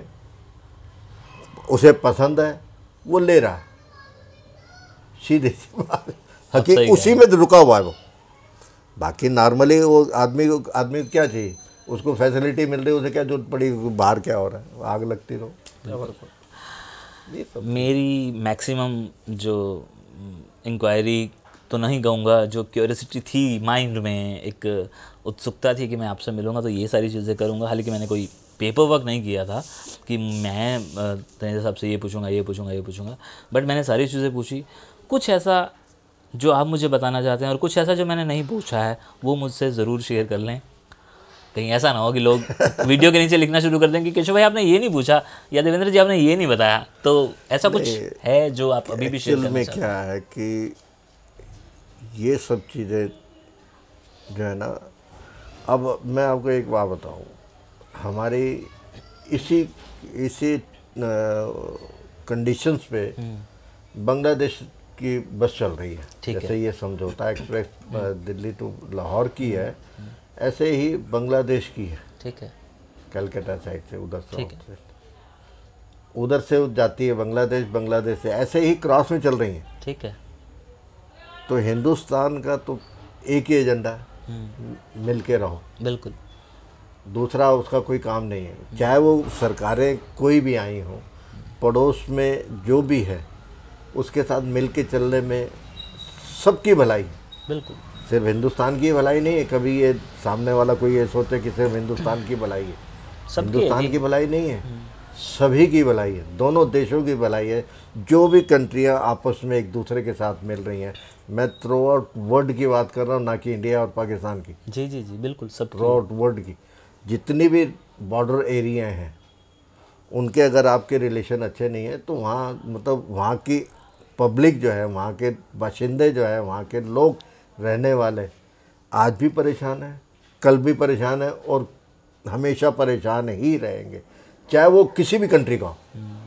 उसे पसंद है, वो ले रहा है, सीधी सी बात। हकीकत उसी में रुका हुआ है वो। बाकी नॉर्मली वो आदमी को क्या चाहिए, उसको फैसिलिटी मिल रही है, उसे क्या जरूरत पड़ी, बाहर क्या हो रहा है, आग लगती रहो। मेरी मैक्सिमम जो इंक्वायरी तो नहीं कहूँगा, जो क्यूरियोसिटी थी माइंड में, एक उत्सुकता थी कि मैं आपसे मिलूँगा तो ये सारी चीज़ें करूँगा। हालांकि मैंने कोई पेपर वर्क नहीं किया था कि मैं तनेजा साहब से ये पूछूंगा, बट मैंने सारी चीज़ें पूछी। कुछ ऐसा जो आप मुझे बताना चाहते हैं और कुछ ऐसा जो मैंने नहीं पूछा है वो मुझसे ज़रूर शेयर कर लें। कहीं ऐसा ना हो कि लोग वीडियो के नीचे लिखना शुरू कर दें कि केशव भाई आपने ये नहीं पूछा या देवेंद्र जी आपने ये नहीं बताया। तो ऐसा कुछ है जो आप अभी भी शेयर करना चाहते हैं? क्या है कि ये सब चीज़ें जो है ना, अब मैं आपको एक बात बताऊं, हमारी इसी कंडीशंस पे बांग्लादेश की बस चल रही है। जैसे ये समझौता एक्सप्रेस दिल्ली टू लाहौर की है, ऐसे ही बांग्लादेश की है। ठीक है, कलकत्ता साइड से उधर से उधर से जाती है बांग्लादेश, बांग्लादेश से ऐसे ही क्रॉस में चल रही हैं। ठीक है। तो हिंदुस्तान का तो एक ही एजेंडा है, मिल के रहो। बिल्कुल। दूसरा उसका कोई काम नहीं है, चाहे वो सरकारें कोई भी आई हों, पड़ोस में जो भी है उसके साथ मिल के चलने में सबकी भलाई है। बिल्कुल। सिर्फ हिंदुस्तान की भलाई नहीं है, कभी ये सामने वाला कोई ये सोचे कि सिर्फ हिंदुस्तान की भलाई है। हिंदुस्तान की भलाई नहीं है, सभी की भलाई है, दोनों देशों की भलाई है। जो भी कंट्रियां आपस में एक दूसरे के साथ मिल रही हैं, मैं थ्रू आउट वर्ल्ड की बात कर रहा हूँ, ना कि इंडिया और पाकिस्तान की। जी जी जी बिल्कुल, सब थ्रू आउट वर्ल्ड की जितनी भी बॉर्डर एरिया हैं, उनके अगर आपके रिलेशन अच्छे नहीं है तो वहाँ मतलब वहाँ की पब्लिक जो है, वहाँ के बाशिंदे जो है, वहाँ के लोग रहने वाले आज भी परेशान हैं, कल भी परेशान है और हमेशा परेशान ही रहेंगे, चाहे वो किसी भी कंट्री का हो।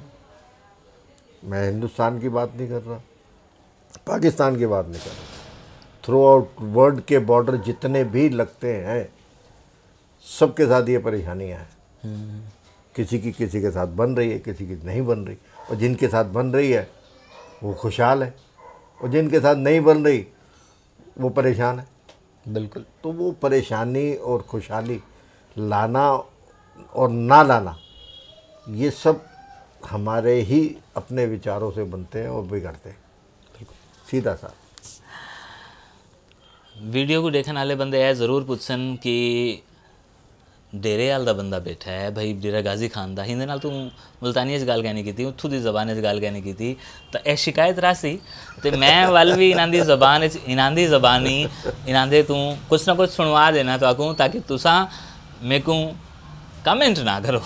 मैं हिंदुस्तान की बात नहीं कर रहा, पाकिस्तान की बात नहीं कर रहा, थ्रू आउट वर्ल्ड के बॉर्डर जितने भी लगते हैं सबके साथ ये परेशानियाँ हैं। किसी के साथ बन रही है, किसी की नहीं बन रही, और जिनके साथ बन रही है वो खुशहाल है, और जिनके साथ नहीं बन रही वो परेशान है। बिल्कुल। तो वो परेशानी और खुशहाली लाना और ना लाना, ये सब हमारे ही अपने विचारों से बनते हैं और बिगड़ते हैं। सीधा सा वीडियो को देखने वाले बंदे ऐ जरूर पूछन कि डेरे वाल दा बंदा बैठा है भाई, डेरा गाजी खान दा, हिंदे नाल तू मुल्तानी च गल कहनी की, उत्थों की जबान च गल कहनी की, तो यह शिकायत रासी तो मैं वाल भी इन्हां दी जबान इन्हां दी जबानी इन्हां दे तू कुछ ना कुछ सुनवा देना तो आकूँ, ताकि तुसा मेरे को कमेंट ना करो।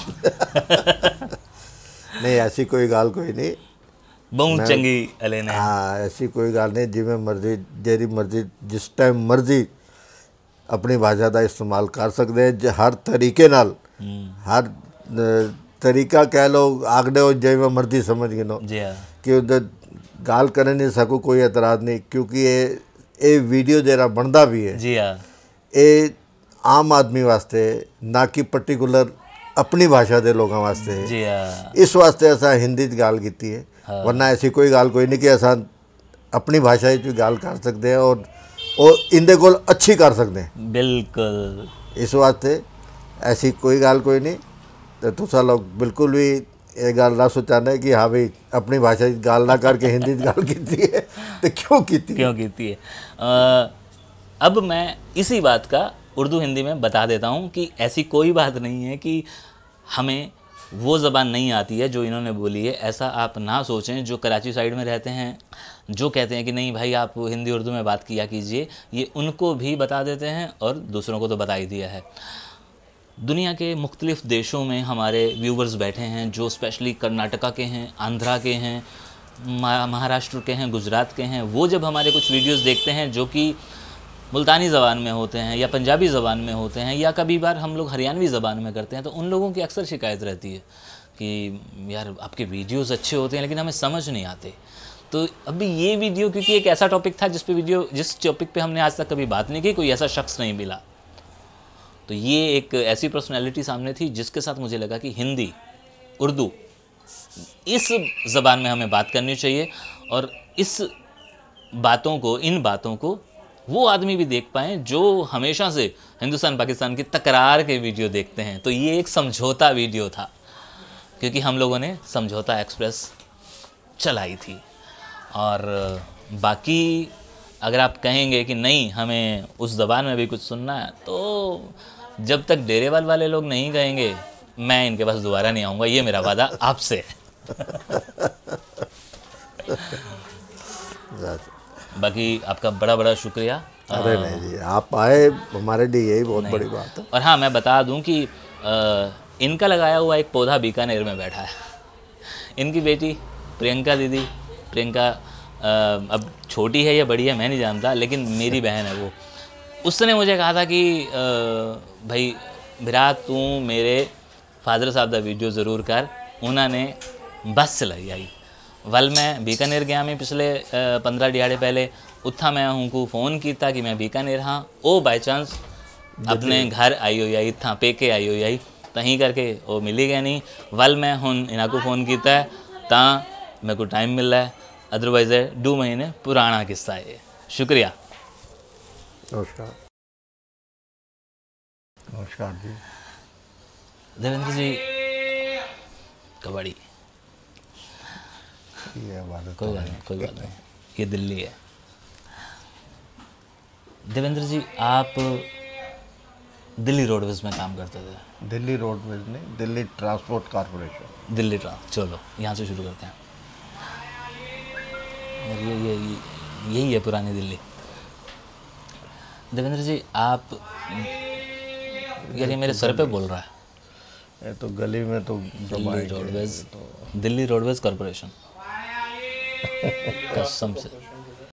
नहीं, ऐसी कोई गाल कोई नहीं, बहुत चंगी अले ने। हाँ, ऐसी कोई गाल नहीं, जिमें मर्जी जेरी मर्जी जिस टाइम मर्जी अपनी भाषा का इस्तेमाल कर सकते हैं, हर तरीके नाल, हर तरीका कह लो आगड़े हो जिमें मर्जी समझ गिनो कि उधर गाल करने नहीं सकूँ, कोई एतराज़ नहीं, क्योंकि ये वीडियो जरा बनता भी है जी हाँ, ये आम आदमी वास्ते, ना कि पर्टिकुलर अपनी भाषा के लोगों वास्ते है जी हाँ। इस वास्ते असा हिंदी च गाल की है। हाँ। वरना ऐसी कोई गाल कोई नहीं कि असा अपनी भाषा च गाल कर सकते हैं और इंदे कोल अच्छी कर सकते हैं। बिल्कुल, इस वास्ते ऐसी कोई गाल कोई नहीं। तो तुसा लोग बिल्कुल भी ये गाल ना सोचाना कि हाँ भाई अपनी भाषा गाल ना करके हिंदी गाल की है, तो क्यों की है। अब मैं इसी बात का उर्दू हिंदी में बता देता हूँ कि ऐसी कोई बात नहीं है कि हमें वो ज़बान नहीं आती है जो इन्होंने बोली है, ऐसा आप ना सोचें। जो कराची साइड में रहते हैं, जो कहते हैं कि नहीं भाई आप हिंदी उर्दू में बात किया कीजिए, ये उनको भी बता देते हैं और दूसरों को तो बता ही दिया है। दुनिया के मुख्तलिफ़ देशों में हमारे व्यूवर्स बैठे हैं, जो स्पेशली कर्नाटका के हैं, आंध्रा के हैं, महाराष्ट्र के हैं, गुजरात के हैं। वो जब हमारे कुछ वीडियोज़ देखते हैं जो कि मुल्तानी ज़बान में होते हैं या पंजाबी ज़बान में होते हैं या कभी बार हम लोग हरियाणवी ज़बान में करते हैं, तो उन लोगों की अक्सर शिकायत रहती है कि यार आपके वीडियोज़ अच्छे होते हैं लेकिन हमें समझ नहीं आते। तो अभी ये वीडियो क्योंकि एक ऐसा टॉपिक था जिस टॉपिक पे हमने आज तक कभी बात नहीं की, कोई ऐसा शख्स नहीं मिला, तो ये एक ऐसी पर्सनैलिटी सामने थी जिसके साथ मुझे लगा कि हिंदी उर्दू इस ज़बान में हमें बात करनी चाहिए और इस बातों को, इन बातों को वो आदमी भी देख पाएँ जो हमेशा से हिंदुस्तान पाकिस्तान की तकरार के वीडियो देखते हैं। तो ये एक समझौता वीडियो था क्योंकि हम लोगों ने समझौता एक्सप्रेस चलाई थी। और बाकी अगर आप कहेंगे कि नहीं हमें उस ज़बान में भी कुछ सुनना है, तो जब तक डेरेवाल वाले लोग नहीं कहेंगे मैं इनके पास दोबारा नहीं आऊँगा, ये मेरा वादा आपसे बाकी आपका बड़ा बड़ा शुक्रिया। अरे नहीं जी, आप आए हमारे लिए यही बहुत बड़ी बात है। और हाँ, मैं बता दूं कि इनका लगाया हुआ एक पौधा बीकानेर में बैठा है। इनकी बेटी प्रियंका दीदी, प्रियंका अब छोटी है या बड़ी है मैं नहीं जानता, लेकिन मेरी बहन है वो, उसने मुझे कहा था कि भाई विराट तू मेरे फादर साहब का वीडियो ज़रूर कर। उन्होंने बस चलाई आई वल मैं बीकानेर गया मैं पिछले 15 दिहाड़े पहले, उत्था मैं उनको फ़ोन किया कि मैं बीकानेर हाँ, वो बाई चांस अपने घर आई हुई आई, इतना पेके आई हुई आई, तहीं करके वो मिली गया नहीं। वल मैं हुन इन्हां को फ़ोन किया है तां मेरे को टाइम मिल रहा है, अदरवाइज 2 महीने पुराना किस्सा है ये। शुक्रिया। नमस्कार। नमस्कार जी। देवेंद्र जी, कबड्डी ये बात है, कोई बात नहीं, कोई बात नहीं, ये दिल्ली है। देवेंद्र जी, आप दिल्ली रोडवेज में काम करते थे। दिल्ली रोडवेज नहीं, Delhi transport corporation. Delhi trans, चलो यहाँ से शुरू करते हैं। और यही है पुरानी दिल्ली। देवेंद्र जी, आप यार ये मेरे सर पे बोल रहा है। ये तो गली में तो Delhi roadways, Delhi roadways corporation, कसम से